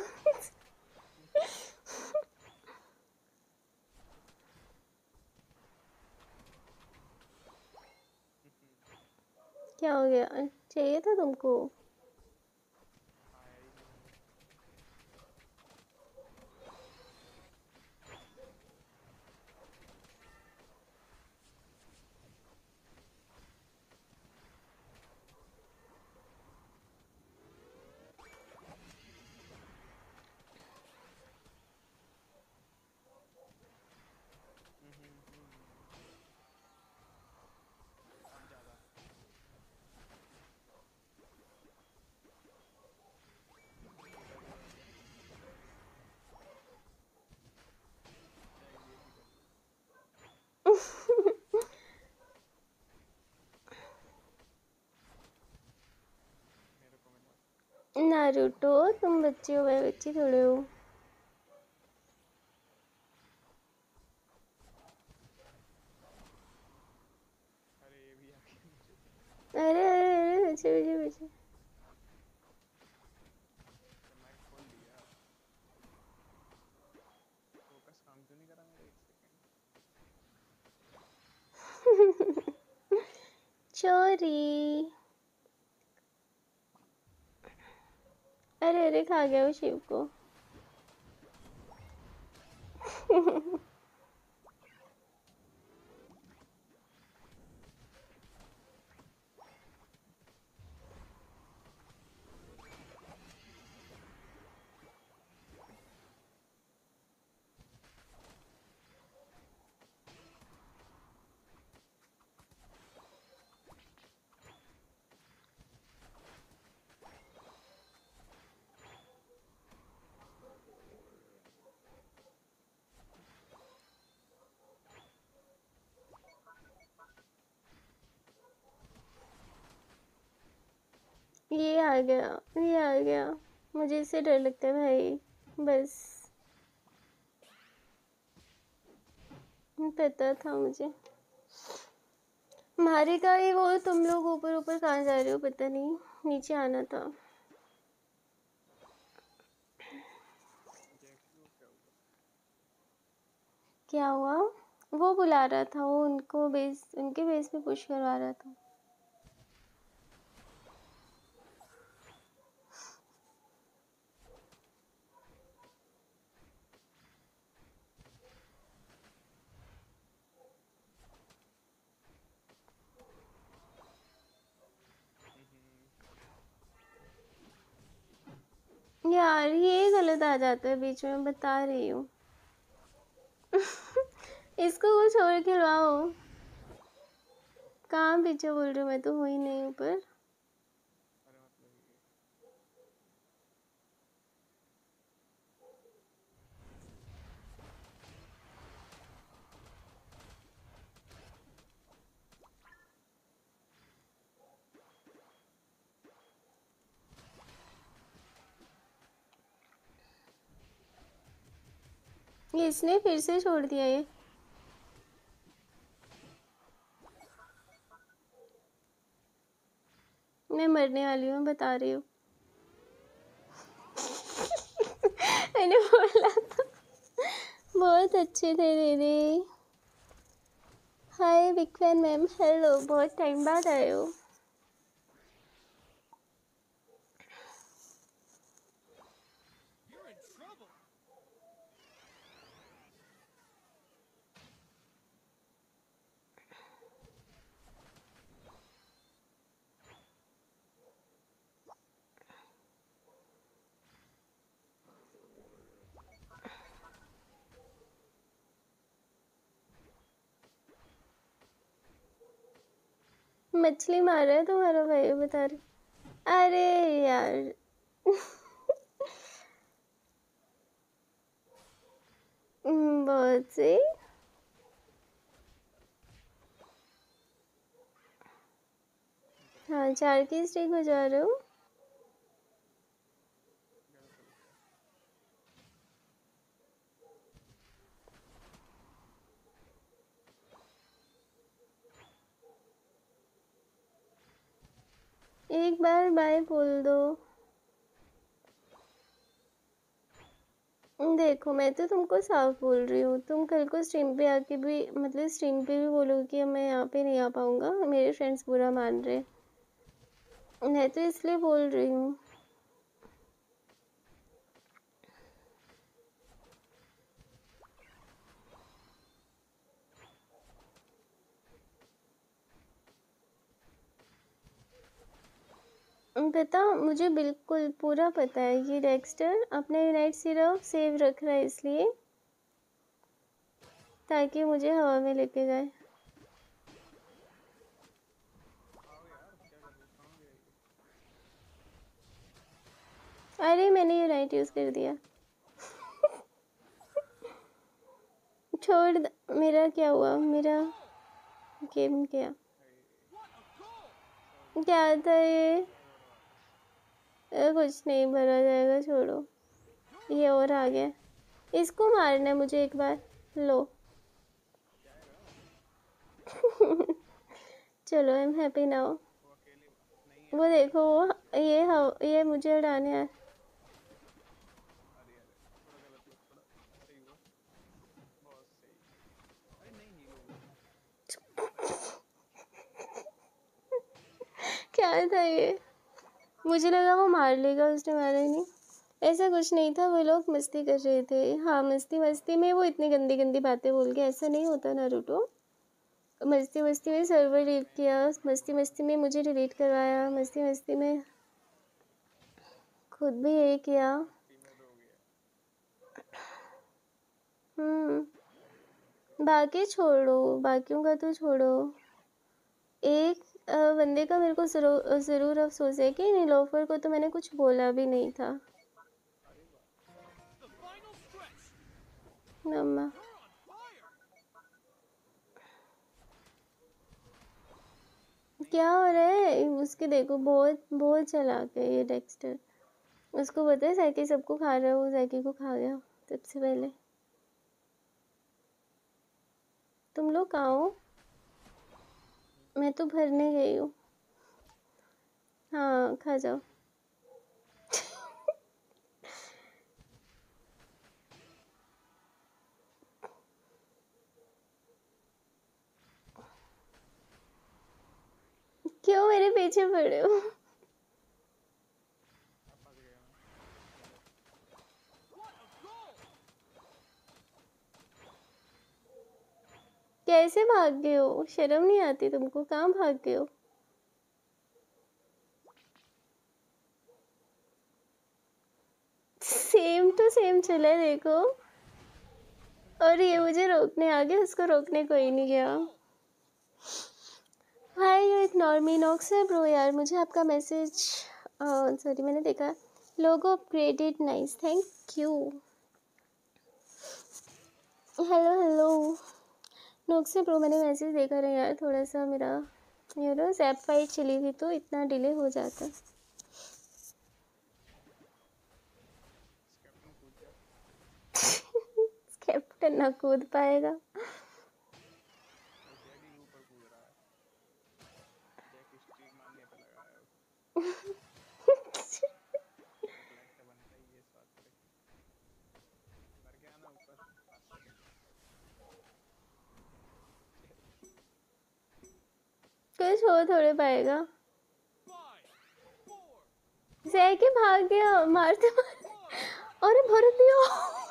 क्या हो गया, चाहिए था तुमको? आया ही नहीं वो। हम्म, हम्म, हम्म। अब ज्यादा उधर भी बढ़ गया, चाहे ये भी कर लो। मेरे को मिला। नारुतो तुम बच्चे हो, मैं बच्ची थोड़े हो। अरे ये भी आ गया मुझे। अरे अरे अरे बच्चे बच्चे बच्चे। तो माइक खोल दिया। फोकस काम क्यों नहीं करा मेरा एक सेकंड? चोरी। अरे अरे खा गया वो शिव को। ये आ गया, ये आ गया। मुझे इससे डर लगता है भाई, बस पता था मुझे। मारेगा ये वो। तुम लोग ऊपर ऊपर कहाँ जा रहे हो पता नहीं, नीचे आना था। क्या हुआ? वो बुला रहा था, वो उनको बेस उनके बेस पे पुश करवा रहा था। यार ये गलत आ जाता है बीच में, बता रही हूँ। इसको कुछ और खिलवाओ। कहाँ पीछे बोल रही हूँ, मैं तो हुई नहीं ऊपर। ये इसने फिर से छोड़ दिया ये। मैं मरने वाली हूँ, बता रही हूँ। मैंने बोला था बहुत अच्छे थे दीदी। Hi big fan ma'am, hello, बहुत टाइम बाद आए हो। मछली मार रहा है तुम्हारा भाई, बता रही। अरे यार बहुत सही। हाँ, चार की स्टिक बजा रहे हो। एक बार बाय बोल दो। देखो मैं तो तुमको साफ बोल रही हूँ, तुम कल को स्ट्रीम पे आके भी मतलब स्ट्रीम पे भी बोलोगे कि मैं यहाँ पे नहीं आ पाऊँगा, मेरे फ्रेंड्स बुरा मान रहे। मैं तो इसलिए बोल रही हूँ। पता, मुझे बिल्कुल पूरा पता है कि डेक्स्टर अपने यूनाइट सिर्फ सेव रख रहा है इसलिए ताकि मुझे हवा में लेके जाए। अरे मैंने यूनाइट यूज़ कर दिया। छोड़ द... मेरा क्या हुआ, मेरा गेम क्या क्या था ये? ए, कुछ नहीं, भरा जाएगा, छोड़ो। ये और आ गया, इसको मारना है मुझे एक बार। लो चलो, आई एम हैप्पी नाउ। वो देखो, वो ये हव, ये मुझे उड़ाने आ। क्या था ये? मुझे लगा वो मार लेगा, उसने मारा ही नहीं। ऐसा कुछ नहीं था, वो लोग मस्ती कर रहे थे। हाँ, मस्ती मस्ती में वो इतनी गंदी गंदी बातें बोल के, ऐसा नहीं होता नारुतो। मस्ती मस्ती में सर्वर लीव किया, मस्ती मस्ती में मुझे डिलीट करवाया, मस्ती मस्ती में खुद भी यही किया। हम्म बाकी छोड़ो, बाकियों का तो छोड़ो। एक अ, बंदे का मेरे को ज़रूर ज़रूर अफसोस है कि नीलोफर को तो मैंने कुछ बोला भी नहीं था। मम्मा क्या हो रहा है उसके? देखो बहुत बहुत चालाक है ये डेक्स्टर। उसको पता है जैकी सबको खा रहा है, वो जैकी को खा गया सबसे पहले। तुम लोग कहाँ हो? मैं तो भरने गई हूँ। हाँ खा जाओ। क्यों मेरे पीछे पड़े हो? अब फंस गया मैं। कैसे भाग गए हो? शर्म नहीं आती तुमको? कहाँ भाग गए हो? सेम टू सेम चले देखो। और ये मुझे रोकने आ गया, उसको रोकने कोई नहीं गया। Hi you ignore me Knox है ब्रो। यार मुझे आपका मैसेज सॉरी मैंने देखा। Logo upgraded nice thank you. Hello hello Knox है ब्रो, मैंने मैसेज देखा रहा यार। थोड़ा सा मेरा यू नो जैप फाइट चली थी तो इतना डिले हो जाता। कैप्टन कूद गया। कैप्टन ना कूद पाएगा। वो जैकी के ऊपर कूद रहा है। जैकी स्ट्रीक मारने पे लगा है। रिफ्लेक्ट बनता ही है इस बात पे। करके आना ऊपर पाँच सेकंड। कुछ हो थोड़े पाएगा। जैकी भाग गया मारते मारते। अरे भर दिया।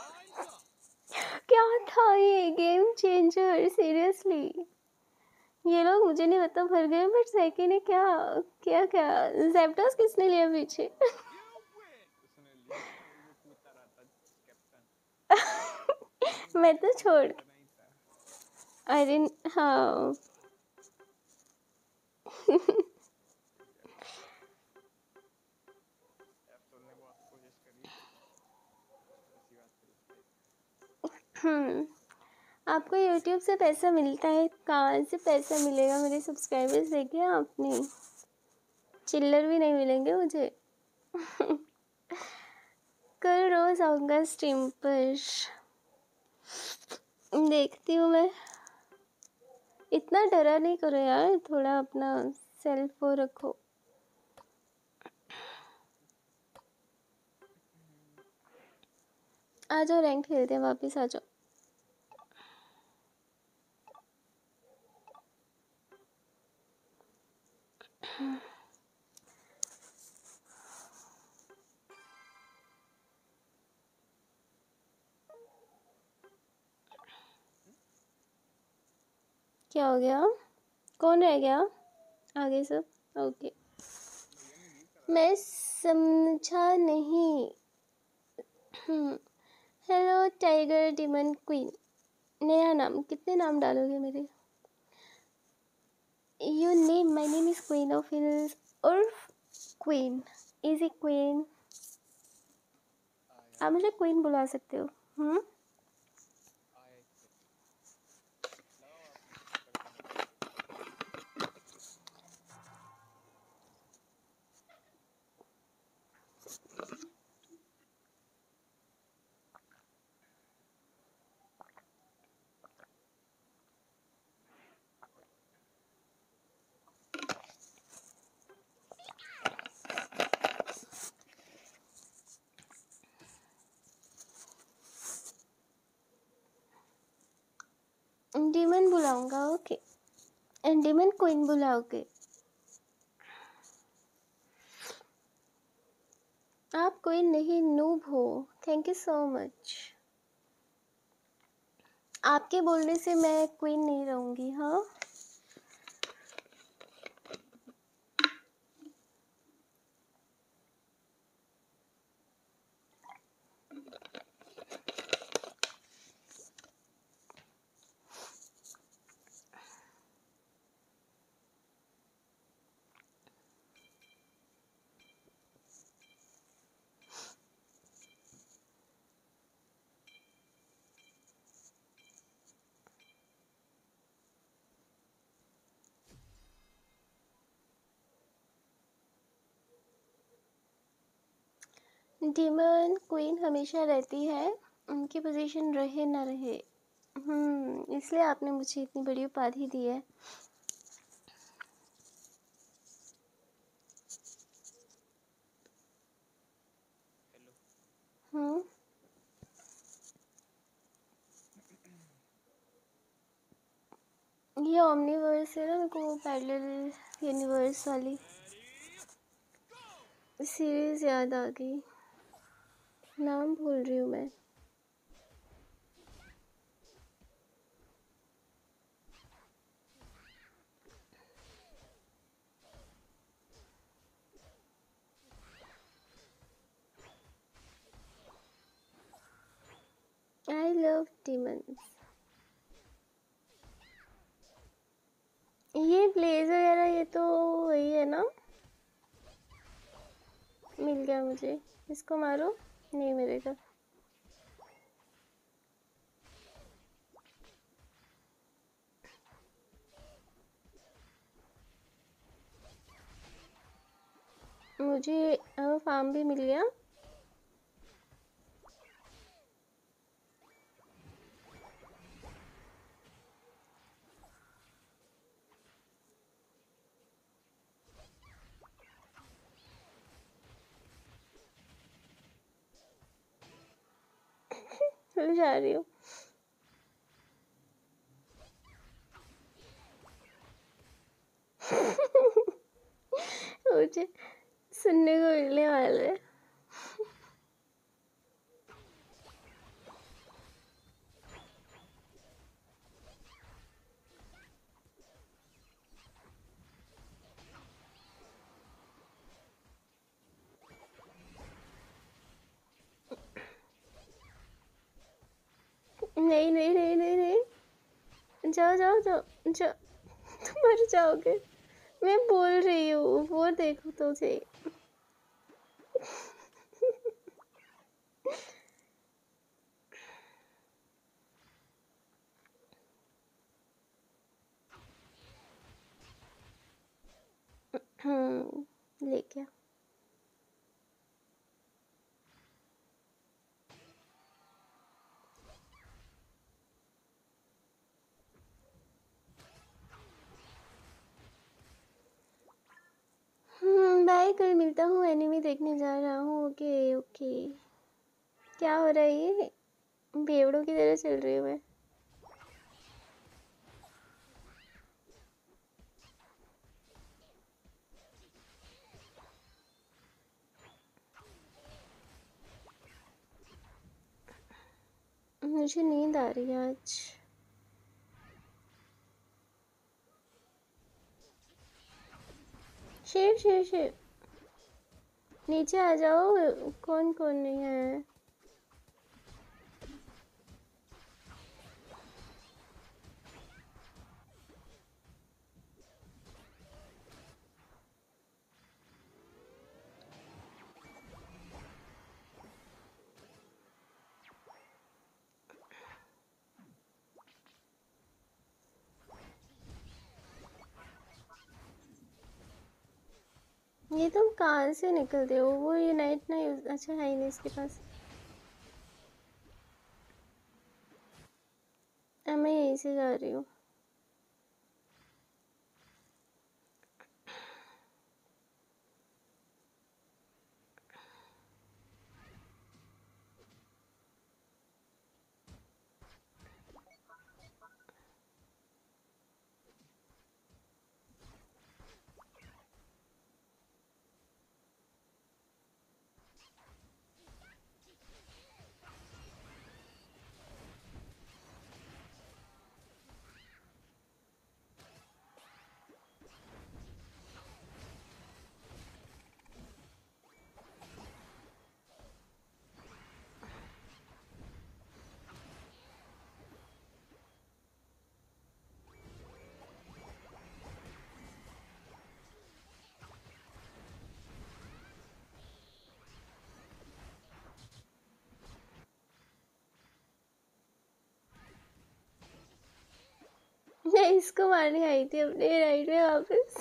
क्या था ये? Game changer seriously. ये लोग मुझे नहीं पता भर गए, बट जैकी ने क्या क्या क्या जैप्टोस किसने लिया पीछे? उसने लिया वो कूदता रहा था कैप्टन। मैं तो छोड़ इतना ही था। अरे हाँ ऐप तोड़ने की बहुत कोशिश करी। ऐसी बात करी। हम्म आपको यूट्यूब से पैसा मिलता है? कहाँ से पैसा मिलेगा? मेरे सब्सक्राइबर्स देखे आपने? चिल्लर भी नहीं मिलेंगे मुझे। कल रोज आऊँगा स्ट्रीम पर, देखती हूँ मैं। इतना डरा नहीं करो यार, थोड़ा अपना सेल्फ वो रखो। आ जाओ रैंक खेलते हैं, वापस आ जाओ। क्या हो गया? कौन रह गया आगे सब? ओके भैया ने लीव करा मैं समझा नहीं। हेलो टाइगर डिमन क्वीन, नया नाम। कितने नाम डालोगे मेरे? You name my name is queen of hills उर्फ क्वीन इजी क्वीन। आया आप मुझे क्वीन बुला सकते हो। हम्म आया लाओ आप करके बताओ। डिमन बुलाऊंगा ओके। एंड डिमन क्वीन बुलाओगे? आप कोई नहीं नूब हो। Thank you so much. आपके बोलने से मैं क्वीन नहीं रहूंगी। हाँ डीमन क्वीन हमेशा रहती है, उनकी पोजीशन रहे ना रहे। हम्म इसलिए आपने मुझे इतनी बड़ी उपाधि दी है। हम्म ये ओमनीवर्स है ना, मेरे को पैरेलल यूनिवर्स वाली सीरीज याद आ गई, नाम भूल रही हूँ मैं। I love demons. ये ब्लेज वगैरह ये तो वही है ना। मिल गया मुझे, इसको मारो, नहीं मिलेगा। मुझे फार्म भी मिल गया। मैं जा रही हूँ। मुझे सुनने को मिलने वाला है। नहीं नहीं नहीं नहीं नहीं, जाओ जाओ जाओ जाओ, तुम मर जाओगे। मैं बोल रही हूँ, वो देखो तुझे। हम्म ले क्या। हम्म बाय, कल मिलता हूँ, एनिमी देखने जा रहा हूँ। Okay okay. क्या हो रहा है ये, भेड़ों की तरह चल रही हूँ मैं। मुझे नींद आ रही है आज। शेर शेर शेर, नीचे आ जाओ। कौन कौन नहीं है। ये तुम कहाँ से निकलते हो, वो यूनाइट ना यूज, अच्छा है ही नहीं इसके पास। अब मैं यहीं से जा रही हूँ। मैं इसको मारने आई थी अपने राइड में वापस।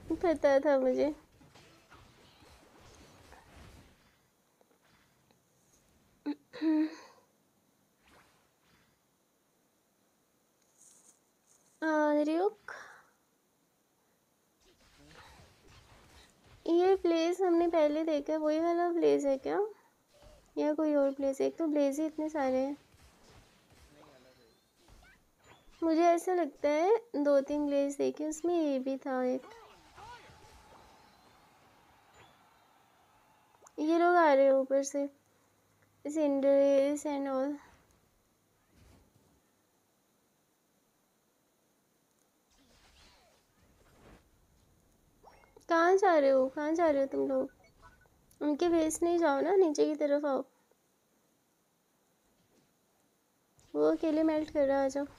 पता था मुझे। रुक, ये प्लेस हमने पहले देखा है, वही वाला प्लेस है क्या या कोई और प्लेस है? एक तो प्लेस ही इतने सारे हैं। नहीं अलग है। मुझे ऐसा लगता है दो तीन प्लेस देखे, उसमें ये भी था एक। ये लोग आ रहे हैं ऊपर से, सिंडरेस एंड ऑल। कहाँ जा रहे हो, कहाँ जा रहे हो तुम लोग? उनके बेस नहीं जाओ ना, नीचे की तरफ आओ। वो अकेले मेल्ट कर रहा है, आ जाओ।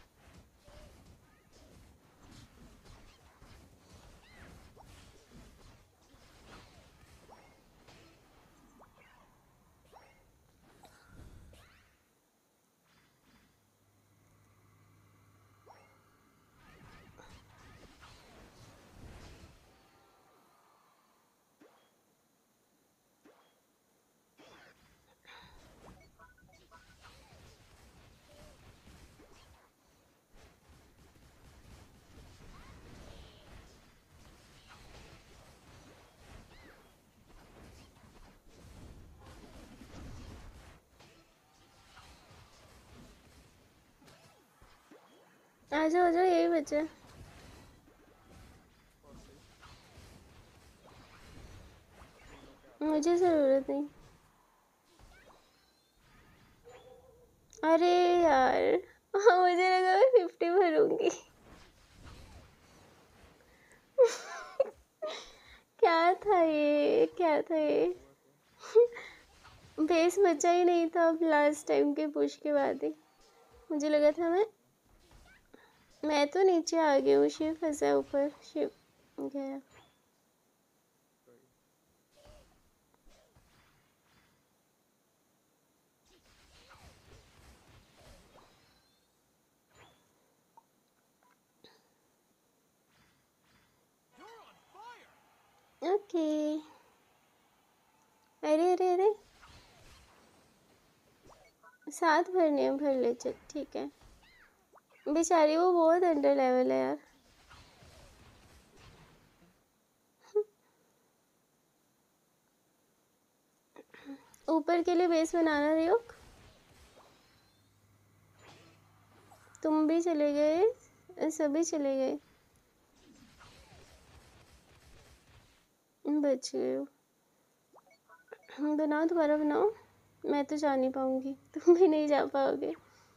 आ जाओ आ जाओ, यही बच्चा। मुझे ज़रूरत नहीं। अरे यार, हाँ मुझे लगा मैं फिफ्टी भरूंगी। क्या था ये, क्या था ये? बेस बचा ही नहीं था अब लास्ट टाइम के पुश के बाद ही। मुझे लगा था मैं मैं तो नीचे आ गई हूँ, शिव फंसा ऊपर, शिव गया। ओके, अरे अरे अरे, साथ भरने हैं, भर ले चल, ठीक है। बेचारी वो बहुत अंडर लेवल है यार। ऊपर के लिए बेस बनाना रियोक। तुम भी चले गए, सभी चले गए, बच गए हो। बनाओ, दोबारा बनाओ। मैं तो जा नहीं पाऊंगी, तुम भी नहीं जा पाओगे।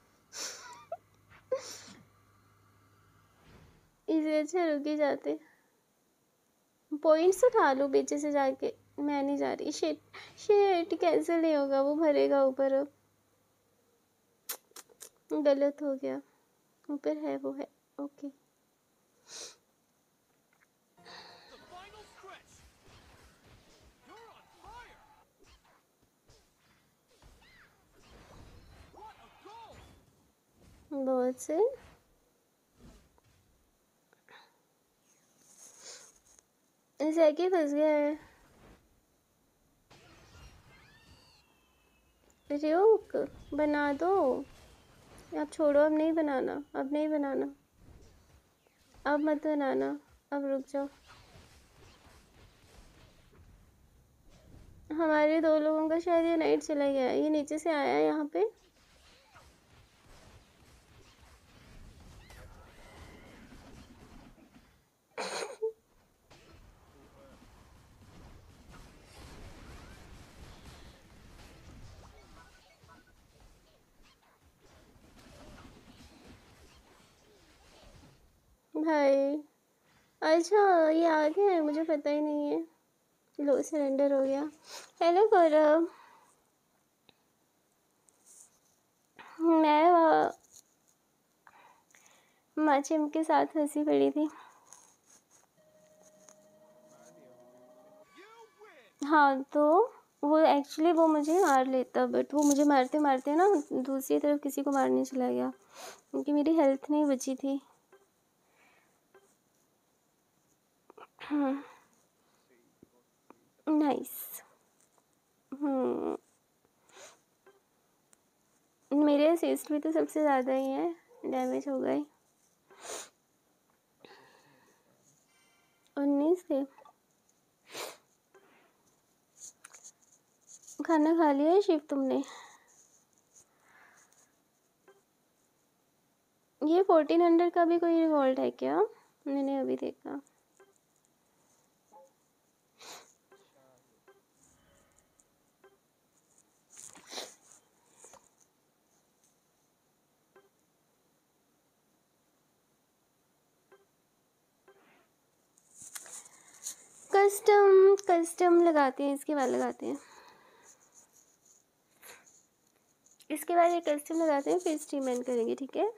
इसे अच्छा रुके जाते। पॉइंट्स उठा लो पीछे से जाके। मैं नहीं जा रही। शिट शिट, कैंसिल नहीं होगा, वो भरेगा ऊपर। अब गलत हो गया, ऊपर है वो है। ओके बहुत से। जैकी फंस गया है। रुक, बना दो। अब छोड़ो, अब नहीं बनाना, अब नहीं बनाना, अब मत बनाना, अब रुक जाओ। हमारे दो लोगों का शायद ये नाइट चला गया है। ये नीचे से आया है यहाँ पे। भाई अच्छा, ये आ गया है, मुझे पता ही नहीं है। लो, सरेंडर हो गया। हेलो गौरव। मैं वहाँ माचिम के साथ हंसी पड़ी थी। हाँ तो वो एक्चुअली वो मुझे मार लेता, बट वो मुझे मारते मारते ना दूसरी तरफ किसी को मारने चला गया, क्योंकि मेरी हेल्थ नहीं बची थी। नाइस। हम्म मेरे असिस्ट भी तो सबसे ज़्यादा ही है, डैमेज हो गए उन्नीस थे। खाना खा लिया है शिव तुमने? ये फोर्टीन हंड्रेड का भी कोई रिवॉल्ट है क्या? मैंने अभी देखा। कस्टम कस्टम लगाते हैं, इसके बाद लगाते हैं, इसके बाद ये कस्टम लगाते हैं, फिर स्ट्रीम एंड करेंगे, ठीक है?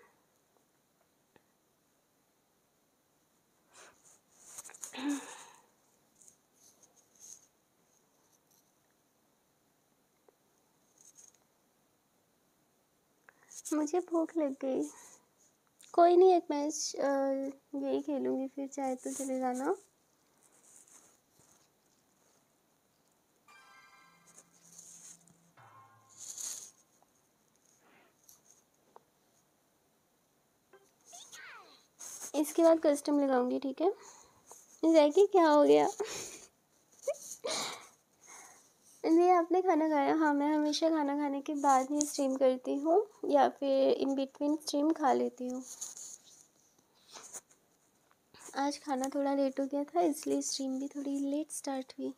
मुझे भूख लग गई। कोई नहीं, एक मैच यही खेलूंगी, फिर चाहे तो चले जाना। इसके बाद कस्टम लगाऊंगी, ठीक है? जैकी क्या हो गया? नहीं, आपने खाना खाया? हाँ, मैं हमेशा खाना खाने के बाद ही स्ट्रीम करती हूँ, या फिर इन बिटवीन स्ट्रीम खा लेती हूँ। आज खाना थोड़ा लेट हो गया था, इसलिए स्ट्रीम भी थोड़ी लेट स्टार्ट हुई।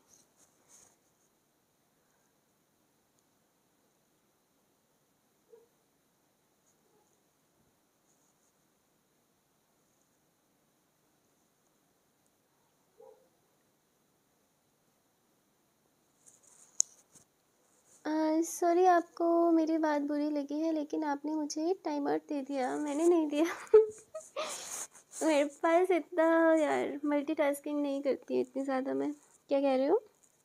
सॉरी, आपको मेरी बात बुरी लगी है, लेकिन आपने मुझे टाइम आउट दे दिया, मैंने नहीं दिया। मेरे पास इतना यार मल्टीटास्किंग नहीं करती इतनी ज़्यादा मैं। क्या कह रहे हो?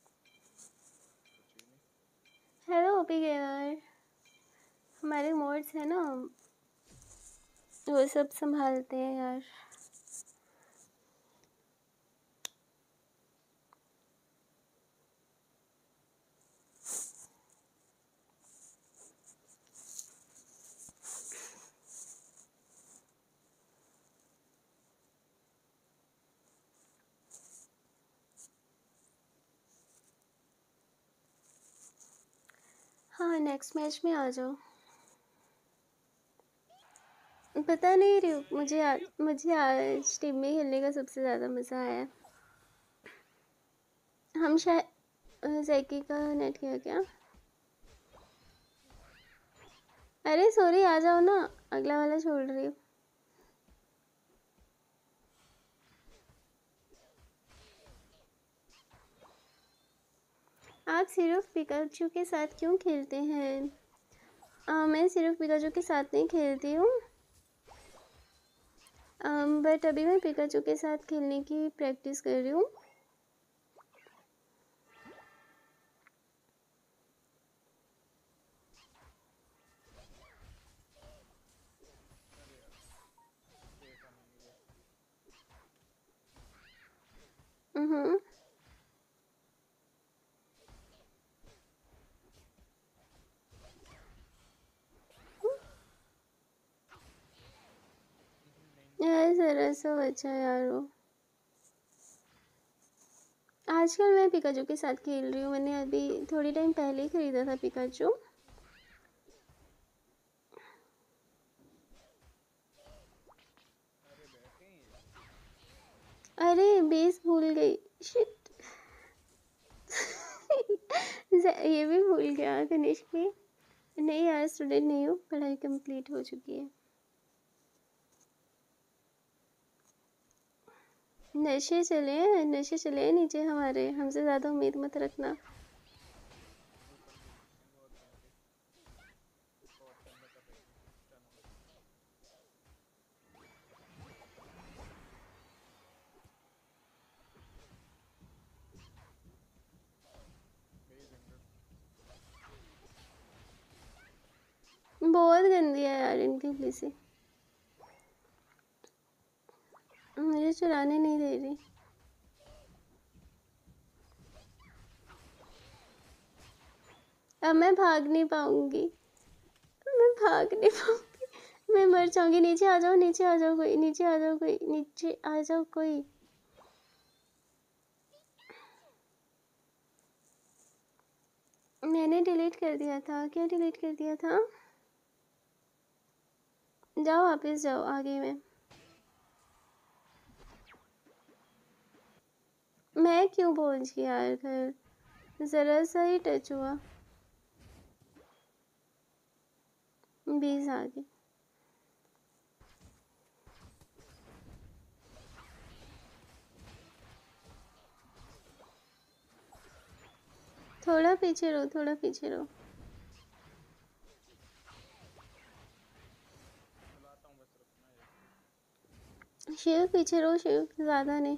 हेलो ओपी गेमर, हमारे मोड्स हैं ना, वो सब संभालते हैं यार। हाँ, नेक्स्ट मैच में आ जाओ। पता नहीं रही, मुझे आज मुझे आज टीम में खेलने का सबसे ज़्यादा मज़ा आया। हम शायद जैकी का नेट किया क्या? अरे सॉरी, आ जाओ ना, अगला वाला छोड़ रही हूँ। आप सिर्फ पिकाचू के साथ क्यों खेलते हैं? आ, मैं सिर्फ पिकाचू के साथ नहीं खेलती हूँ, बट अभी मैं पिकाचू के साथ खेलने की प्रैक्टिस कर रही हूँ। हम्म यार जरा सा बच्चा यार वो। आजकल मैं पिकाचू के साथ खेल रही हूँ, मैंने अभी थोड़ी टाइम पहले ही खरीदा था पिकाचू। अरे बेस भूल गई, शिट। ये भी भूल गया गणेश की। नहीं यार, स्टूडेंट नहीं हूँ, पढ़ाई कंप्लीट हो चुकी है। नशे चले हैं, नशे चले हैं नीचे हमारे, हमसे ज़्यादा उम्मीद मत रखना। बहुत गंदी है यार इनकी पुलिस, मुझे चुराने नहीं दे रही। अब मैं भाग नहीं पाऊंगी, मैं भाग नहीं पाऊंगी, मैं मर जाऊंगी। नीचे आ जाओ, नीचे आ जाओ कोई, नीचे आ जाओ कोई, नीचे आ जाओ कोई। मैंने डिलीट कर दिया था। क्या डिलीट कर दिया था? जाओ वापस जाओ आगे में। मैं क्यों पहुंच गई यार घर? जरा सा ही टच हुआ, बीस आगे। थोड़ा पीछे रहो, थोड़ा पीछे रहो। बुलाता हूँ बस, रुकना है। शिव पीछे रहो, शिव ज्यादा नहीं।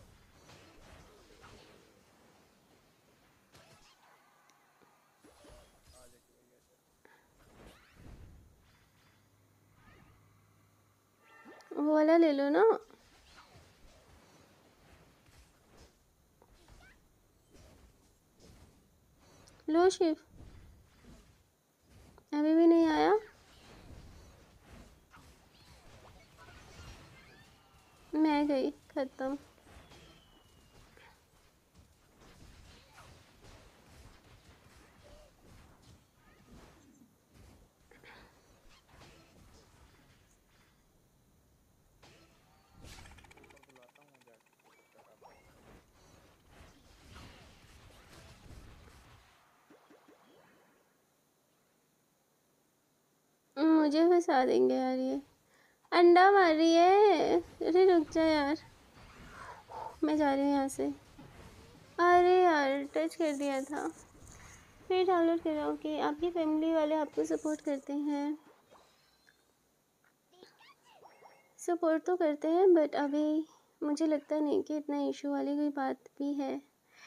आ जाके भैया इधर। वो वाला ले लो ना। लो शिव, अभी भी नहीं आया। मैं गई, खत्म। ऊपर बुलाता हूँ जाके चढ़ा। मुझे फंसा देंगे यार, ये अंडा मार रही है। अरे रुक जा यार, मैं जा रही हूँ यहाँ से। अरे यार टच कर दिया था। फिर डाउनलोड कर रहा हूँ कि आपकी फैमिली वाले आपको सपोर्ट करते हैं। सपोर्ट तो करते हैं बट अभी मुझे लगता नहीं कि इतना इशू वाली कोई बात भी है।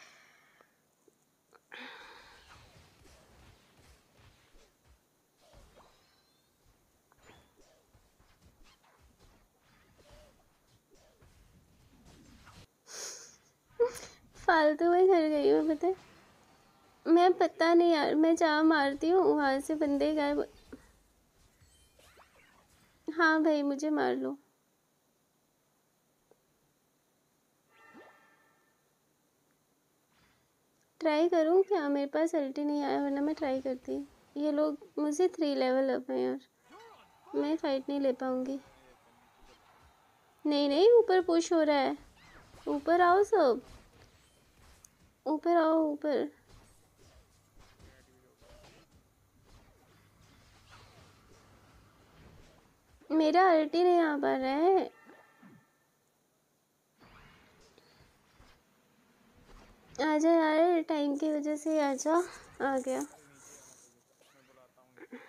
फालतू में घर गई हूँ पता है। मैं पता नहीं यार, मैं जहाँ मारती हूँ वहाँ से बंदे गायब। हाँ भाई मुझे मार लो। ट्राई करूँ क्या? मेरे पास अल्टी नहीं आया, वरना मैं ट्राई करती। ये लोग मुझे थ्री लेवल अप है यार, मैं फाइट नहीं ले पाऊँगी। नहीं नहीं, ऊपर पुश हो रहा है। ऊपर आओ सब, ऊपर आओ ऊपर। मेरा अल्टी नहीं आ पा रहा है। आजा यार, टाइम की वजह से आजा। आ गया। मैं बुलाता हूँ।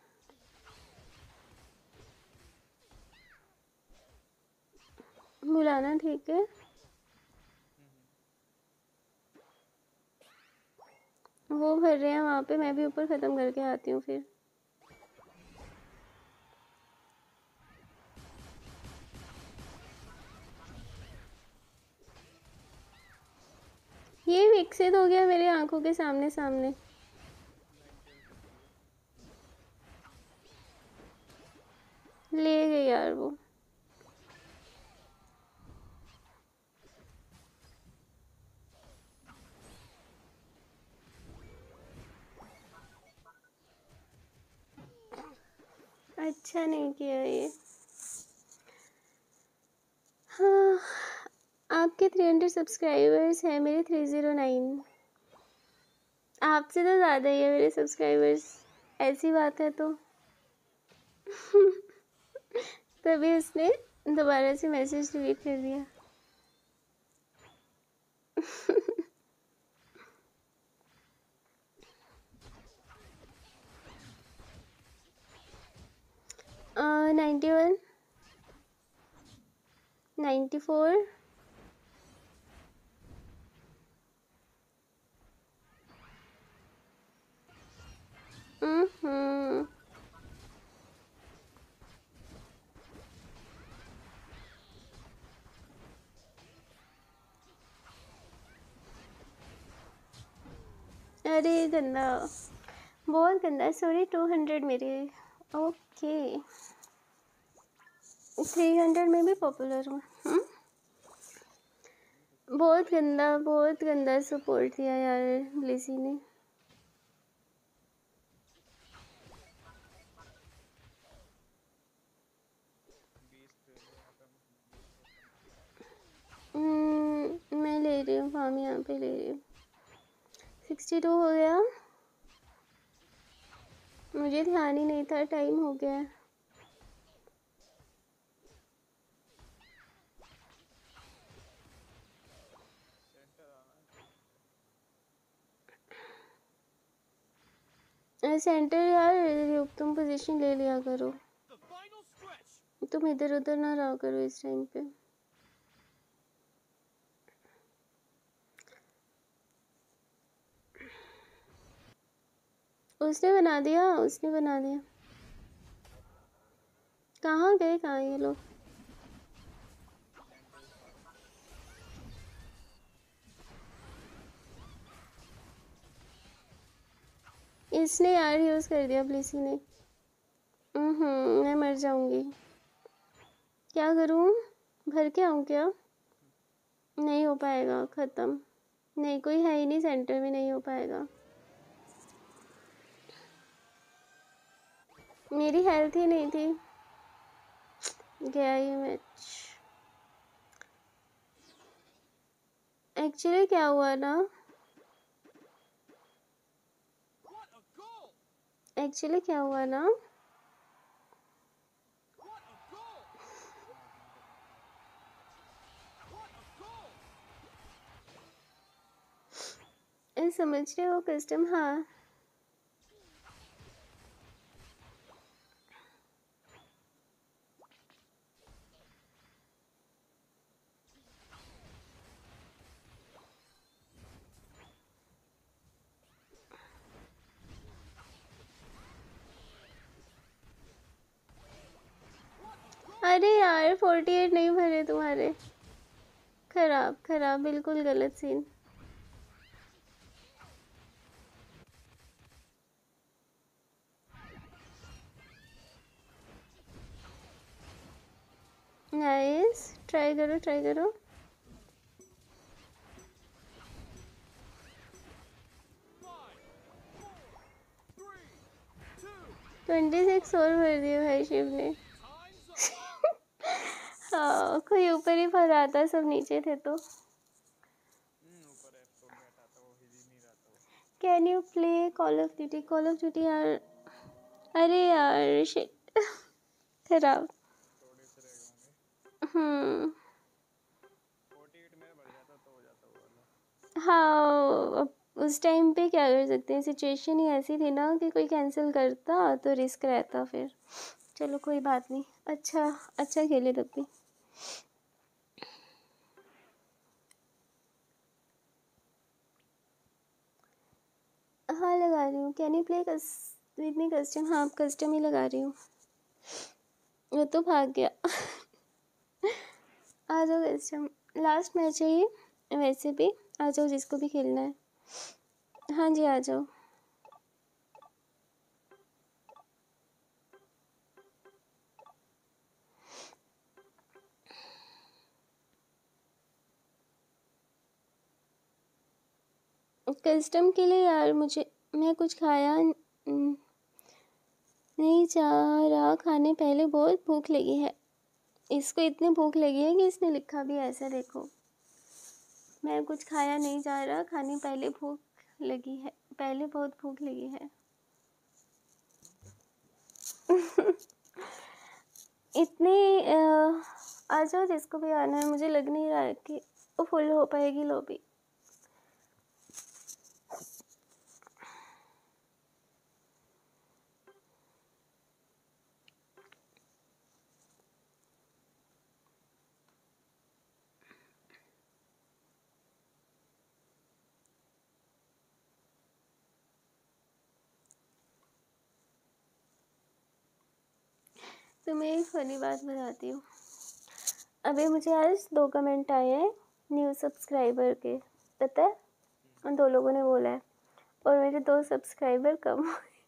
बुलाना ठीक है। वो भर रहे हैं वहाँ पे, मैं भी ऊपर ख़त्म करके आती हूँ फिर। ये विकसित हो गया मेरी आंखों के सामने सामने। ले गई यार वो। अच्छा नहीं किया ये। हाँ, आपके थ्री हंड्रेड सब्सक्राइबर्स हैं, मेरे थ्री ज़ीरो नाइन। आपसे तो ज़्यादा ही है मेरे सब्सक्राइबर्स। ऐसी बात है तो तभी उसने दोबारा से मैसेज डिलीट कर दिया। Ninety one, ninety four, hmm अरे गंदा, बहुत गंदा। सॉरी टू हंड्रेड मेरे। ओके थ्री हंड्रेड में भी पॉपुलर हूँ। हम्म? बहुत गंदा बहुत गंदा सपोर्ट दिया यार ब्लिसी ने। बीस ले लो यहाँ पे, बीस टोकन। हम्म, मैं ले रही हूँ फार्म, यहाँ पे ले रही हूँ। सिक्सटी टू हो गया। मुझे ध्यान ही नहीं था टाइम हो गया है। सेंटर आना है सेंटर यार, तुम पोजीशन ले लिया करो, तुम इधर उधर ना रहा करो इस टाइम पे। उसने बना दिया उसने बना दिया। कहाँ गए कहाँ ये लोग? इसने यार यूज़ कर दिया ब्लिसी ने। हम्म मैं मर जाऊंगी। क्या करूं? भर के आऊं क्या? नहीं हो पाएगा, ख़त्म। नहीं कोई है ही नहीं सेंटर में, नहीं हो पाएगा। मेरी हेल्थ ही नहीं थी। गया ये मैच। एक्चुअली क्या हुआ ना एक्चुअली क्या हुआ ना ए, समझ रहे हो कस्टम? हाँ अरे यार फोर्टी एट नहीं भरे तुम्हारे। खराब खराब बिल्कुल गलत सीन। नाइस, ट्राई करो ट्राई करो। ट्वेंटी सिक्स और भर दिए भाई शिव ने। हाँ कोई ऊपर ही फंसा था, सब नीचे थे तो। ऊपर है तो बैठा था, वो हिल ही नहीं रहा था वो। Can you play Call of Duty? Call of Duty यार, अरे यार शिट खराब। थोड़े से रह गए होंगे। हम्म फोर्टी एट मेरा बढ़ जाता तो हो जाता वो वाला। हाँ अब उस टाइम पे क्या कर सकते हैं, सिचुएशन ही ऐसी थी ना कि कोई कैंसिल करता तो रिस्क रहता फिर। चलो कोई बात नहीं, अच्छा अच्छा खेले तब भी। हाँ लगा रही हूँ। Can you play with me custom? हाँ कस्टम ही लगा रही हूँ। वो तो भाग गया। आ जाओ कस्टम, लास्ट मैच है ये वैसे भी। आ जाओ जिसको भी खेलना है। हाँ जी आ जाओ। कस्टम के लिए यार मुझे, मैं कुछ खाया नहीं चाह रहा खाने, पहले बहुत भूख लगी है। इसको इतनी भूख लगी है कि इसने लिखा भी ऐसा देखो, मैं कुछ खाया नहीं जा रहा खाने, पहले भूख लगी है, पहले बहुत भूख लगी है। इतनी आ जाओ जिसको भी आना है। मुझे लग नहीं रहा है कि वो फुल हो पाएगी लॉबी। तुम्हें एक फनी बात बताती हूँ। अभी मुझे आज दो कमेंट आए हैं न्यू सब्सक्राइबर के, पता है? उन दो लोगों ने बोला है और मेरे दो सब्सक्राइबर कम हुए।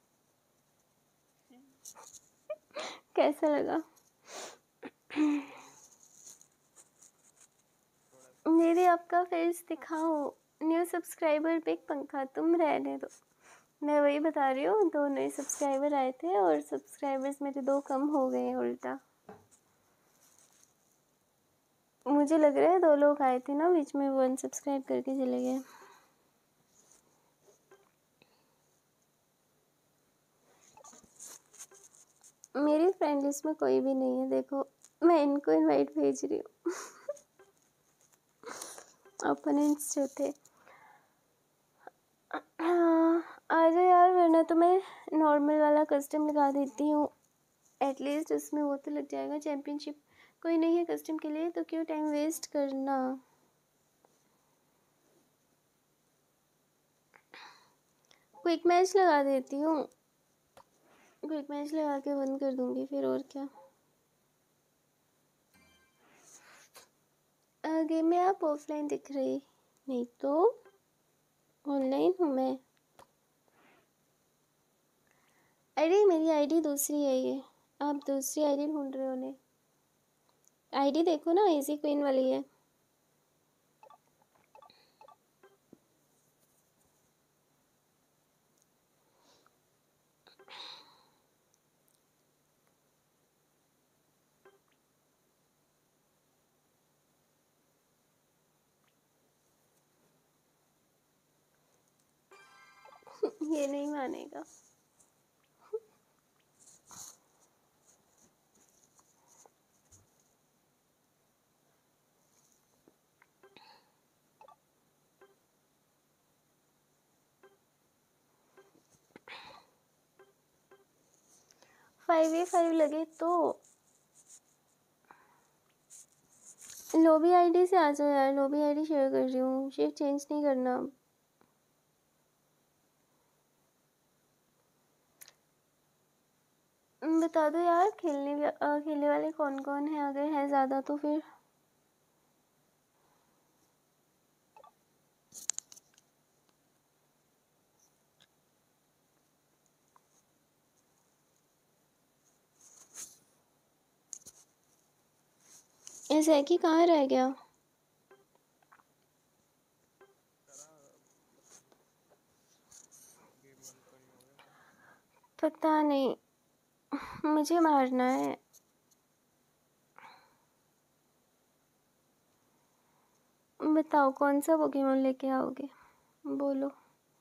कैसा लगा? थोड़ा सा मेरे आपका फेस दिखाओ। न्यू सब्सक्राइबर पे एक पंखा, तुम रहने दो। मैं वही बता रही हूँ, दो नए सब्सक्राइबर आए थे और सब्सक्राइबर्स मेरे दो कम हो गए उल्टा। मुझे लग रहा है दो लोग आए थे ना बीच में, वो अनसब्सक्राइब करके चले गए। मेरी फ्रेंड लिस्ट में कोई भी नहीं है, देखो मैं इनको इनवाइट भेज रही हूँ। ओपोनेंट्स जो थे। आ जाओ यार, वरना तो मैं नॉर्मल वाला कस्टम लगा देती हूँ, एटलीस्ट उसमें वो तो लग जाएगा। चैम्पियनशिप कोई नहीं है कस्टम के लिए, तो क्यों टाइम वेस्ट करना। क्विक मैच लगा देती हूँ, क्विक मैच लगा के बंद कर दूंगी फिर, और क्या। गेम में आप ऑफलाइन दिख रही, नहीं तो ऑनलाइन हूँ मैं। अरे मेरी आईडी दूसरी है ये, आप दूसरी आईडी ढूंढ रहे हो ने। आईडी देखो ना, इजी क्वीन वाली है। ये नहीं मानेगा। फाइव ए फाइव लगे तो लॉबी आईडी से आ जाओ यार, लॉबी आईडी शेयर कर रही हूँ, शिफ्ट चेंज नहीं करना। बता दो यार, खेलने आ, खेलने वाले कौन कौन है, अगर है ज़्यादा तो फिर। ऐसा है कि कहाँ रह गया? गेम बंद तो नहीं हो गया क्या? पता नहीं, मुझे मारना है। बताओ कौन सा पोकेमोन लेके आओगे, बोलो।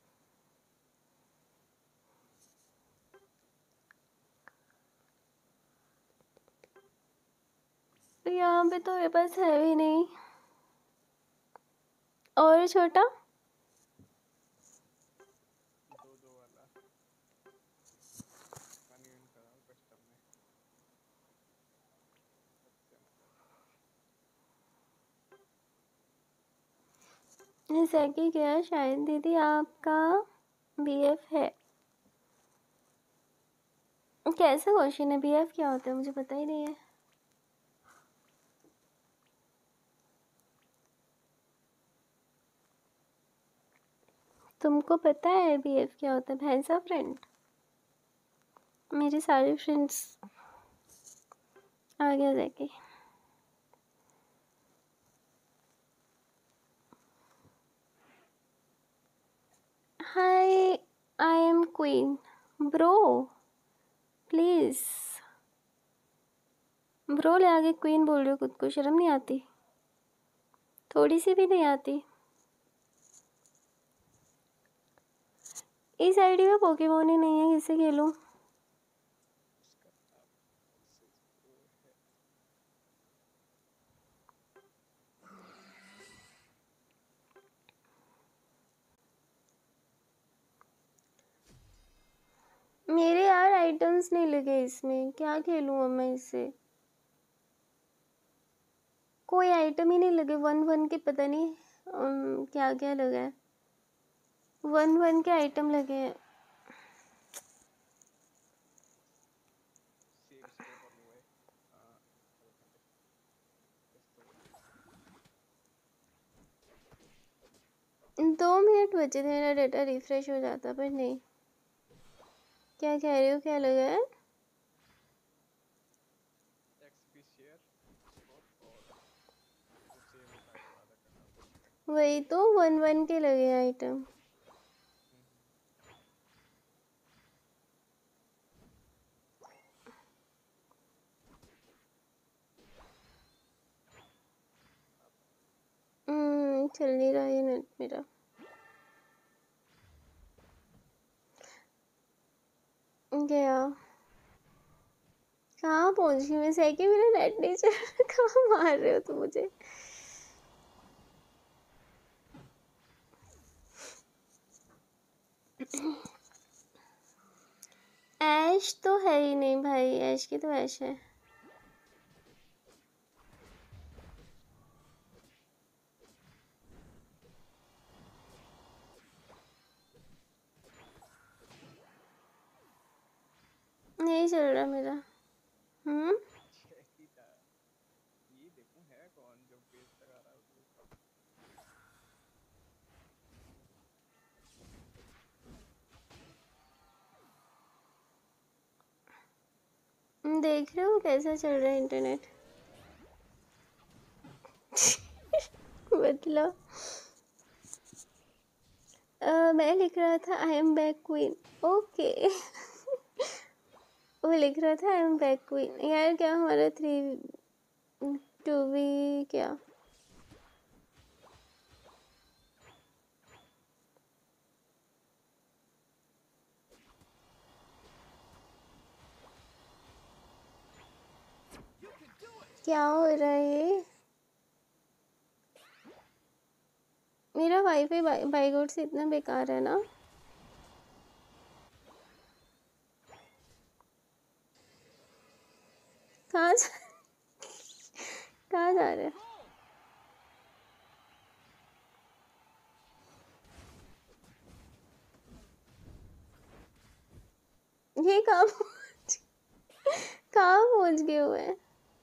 यहाँ पे तो मेरे पास है भी नहीं। और छोटा दो दो वाला पानी इन कराओ कस्टम में सबसे मतलब। ऐसा कि क्या शायद दीदी आपका बीएफ है? कैसा क्वेश्चन है? बीएफ क्या होता है, मुझे पता ही नहीं है। तुमको पता है बीएफ क्या होता है? भैंसा फ्रेंड। मेरे सारे फ्रेंड्स आ गया जाके। Hi, I am queen bro, please. Bro ले आगे क्वीन बोल रहे हो खुद को, शर्म नहीं आती? थोड़ी सी भी नहीं आती? इस आईडी में पोकेमोन ही नहीं है, किससे खेलूं? इसका नाम वो है। मेरे यार आइटम्स नहीं लगे इसमें, क्या खेलूं अब मैं इससे? कोई आइटम ही नहीं लगे। वन वन के पता नहीं um, क्या क्या लगा है। वन वन के आइटम लगे हैं। सेव स्टेप और वो है हाँ, क्या बोलते हैं टेस्ट। दो मिनट बचे थे, मेरा डाटा रिफ्रेश हो जाता, पर नहीं। क्या कह रहे हो, क्या लगा है? वही तो वन वन के लगे आइटम। हम्म चल नहीं रहा है नेट मेरा। गया कहाँ पहुंच गई मैं? सही मेरा नेट नहीं चल रहा। कहाँ मार रहे हो तुम मुझे? ऐश तो है ही नहीं भाई, ऐश की तो ऐश है। नहीं चल रहा मेरा। हम्म ये देखूं है कौन जो पेज लगा रहा है उसको। देख रहे हो कैसा चल रहा है इंटरनेट? मतलब uh, मैं लिख रहा था I am back queen. Okay वो लिख रहा था आई एम बैक क्वीन। यार क्या हमारा थ्री टू वी क्या? क्या हो रहा है ये? मेरा वाईफाई बाईगोड से इतना बेकार है ना। कहाँ जा कहाँ जा रहे हैं? ये कहाँ पहुँच कहाँ पहुँच गए हुए हैं?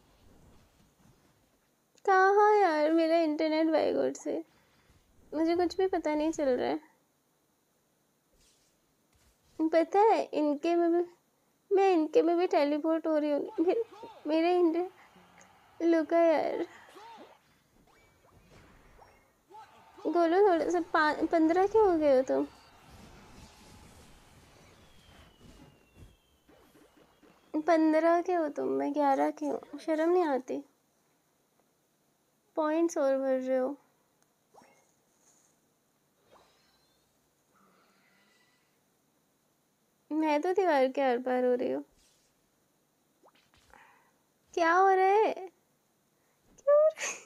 कहाँ यार मेरा इंटरनेट बाईगोड से मुझे कुछ भी पता नहीं चल रहा है। पता है इनके में भी मैं इनके में भी टेलीपोर्ट हो रही हूँ। मेरे, मेरे इंटर लुका यार। बोलो थोड़ा सा। पंद्रह क्यों हो गए हो तुम? पंद्रह के हो तुम, मैं ग्यारह की हूँ। शर्म नहीं आती? पॉइंट्स और भर रहे हो। मैं तो दीवार के आर पार हो रही हूँ। क्या हो रहा है? क्या हो रहा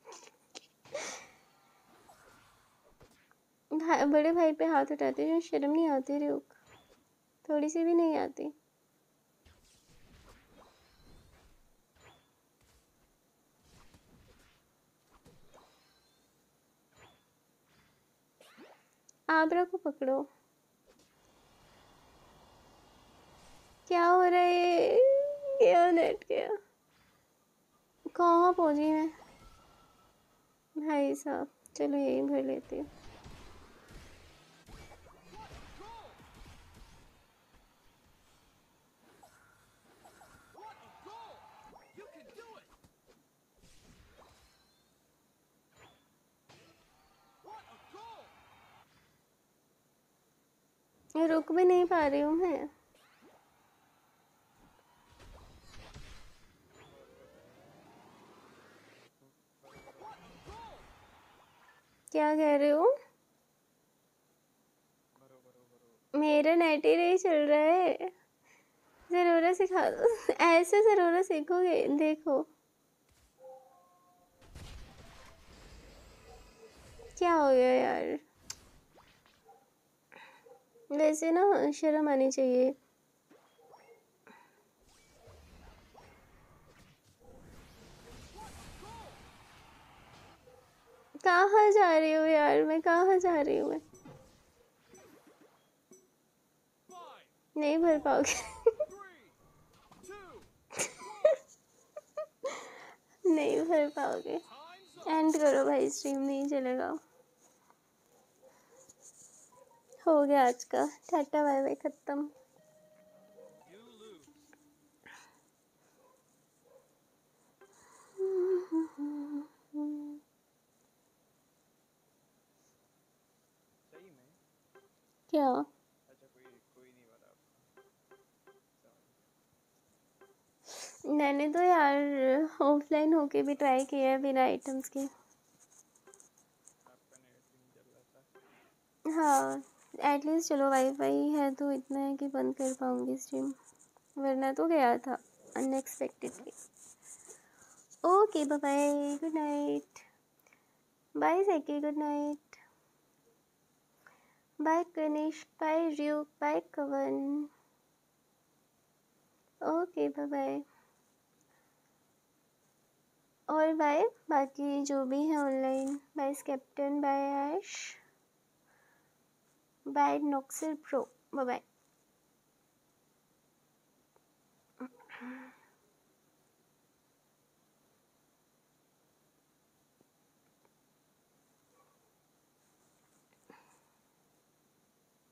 है? भाई, बड़े भाई पे हाथ उठाते हैं। शर्म नहीं आती? रुक, थोड़ी सी भी नहीं आती। आबरा को पकड़ो। क्या हो रहा है? क्या नेट गया? कहाँ पहुंची मैं भाई साहब? चलो यही भर लेती हूँ। रुक भी नहीं पा रही हूँ मैं। क्या कह रहे हो? मेरा नेट ही नहीं चल रहा है। ज़रूरत सिखा दो। ऐसे ज़रूरत सीखोगे? देखो क्या हो गया यार। वैसे ना शर्म आनी चाहिए। कहाँ जा रही हूँ यार मैं? कहाँ जा रही हूँ मैं? नहीं भर पाओगे। नहीं भर पाओगे। एंड करो भाई, स्ट्रीम नहीं चलेगा। हो गया आज का। टाटा बाय बाय, खत्म। क्या? अच्छा कोई कोई नहीं बता आपका, समझ मैंने तो यार ऑफलाइन होके भी ट्राई किया है बिना आइटम्स के। गया। आपका नेट भी नहीं चल रहा था। हाँ, एटलीस्ट चलो वाईफाई है तो इतना है कि बंद कर पाऊँगी स्ट्रीम, वरना तो गया था unexpectedly. Okay bye bye, good night. Bye सेकी, good night. Bye Ganesh, bye Ryu, bye Kavan. Okay bye bye. और बाय बाकी जो भी है online, bye captain, bye Ash, bye नॉक्सल प्रो, बाय बाय।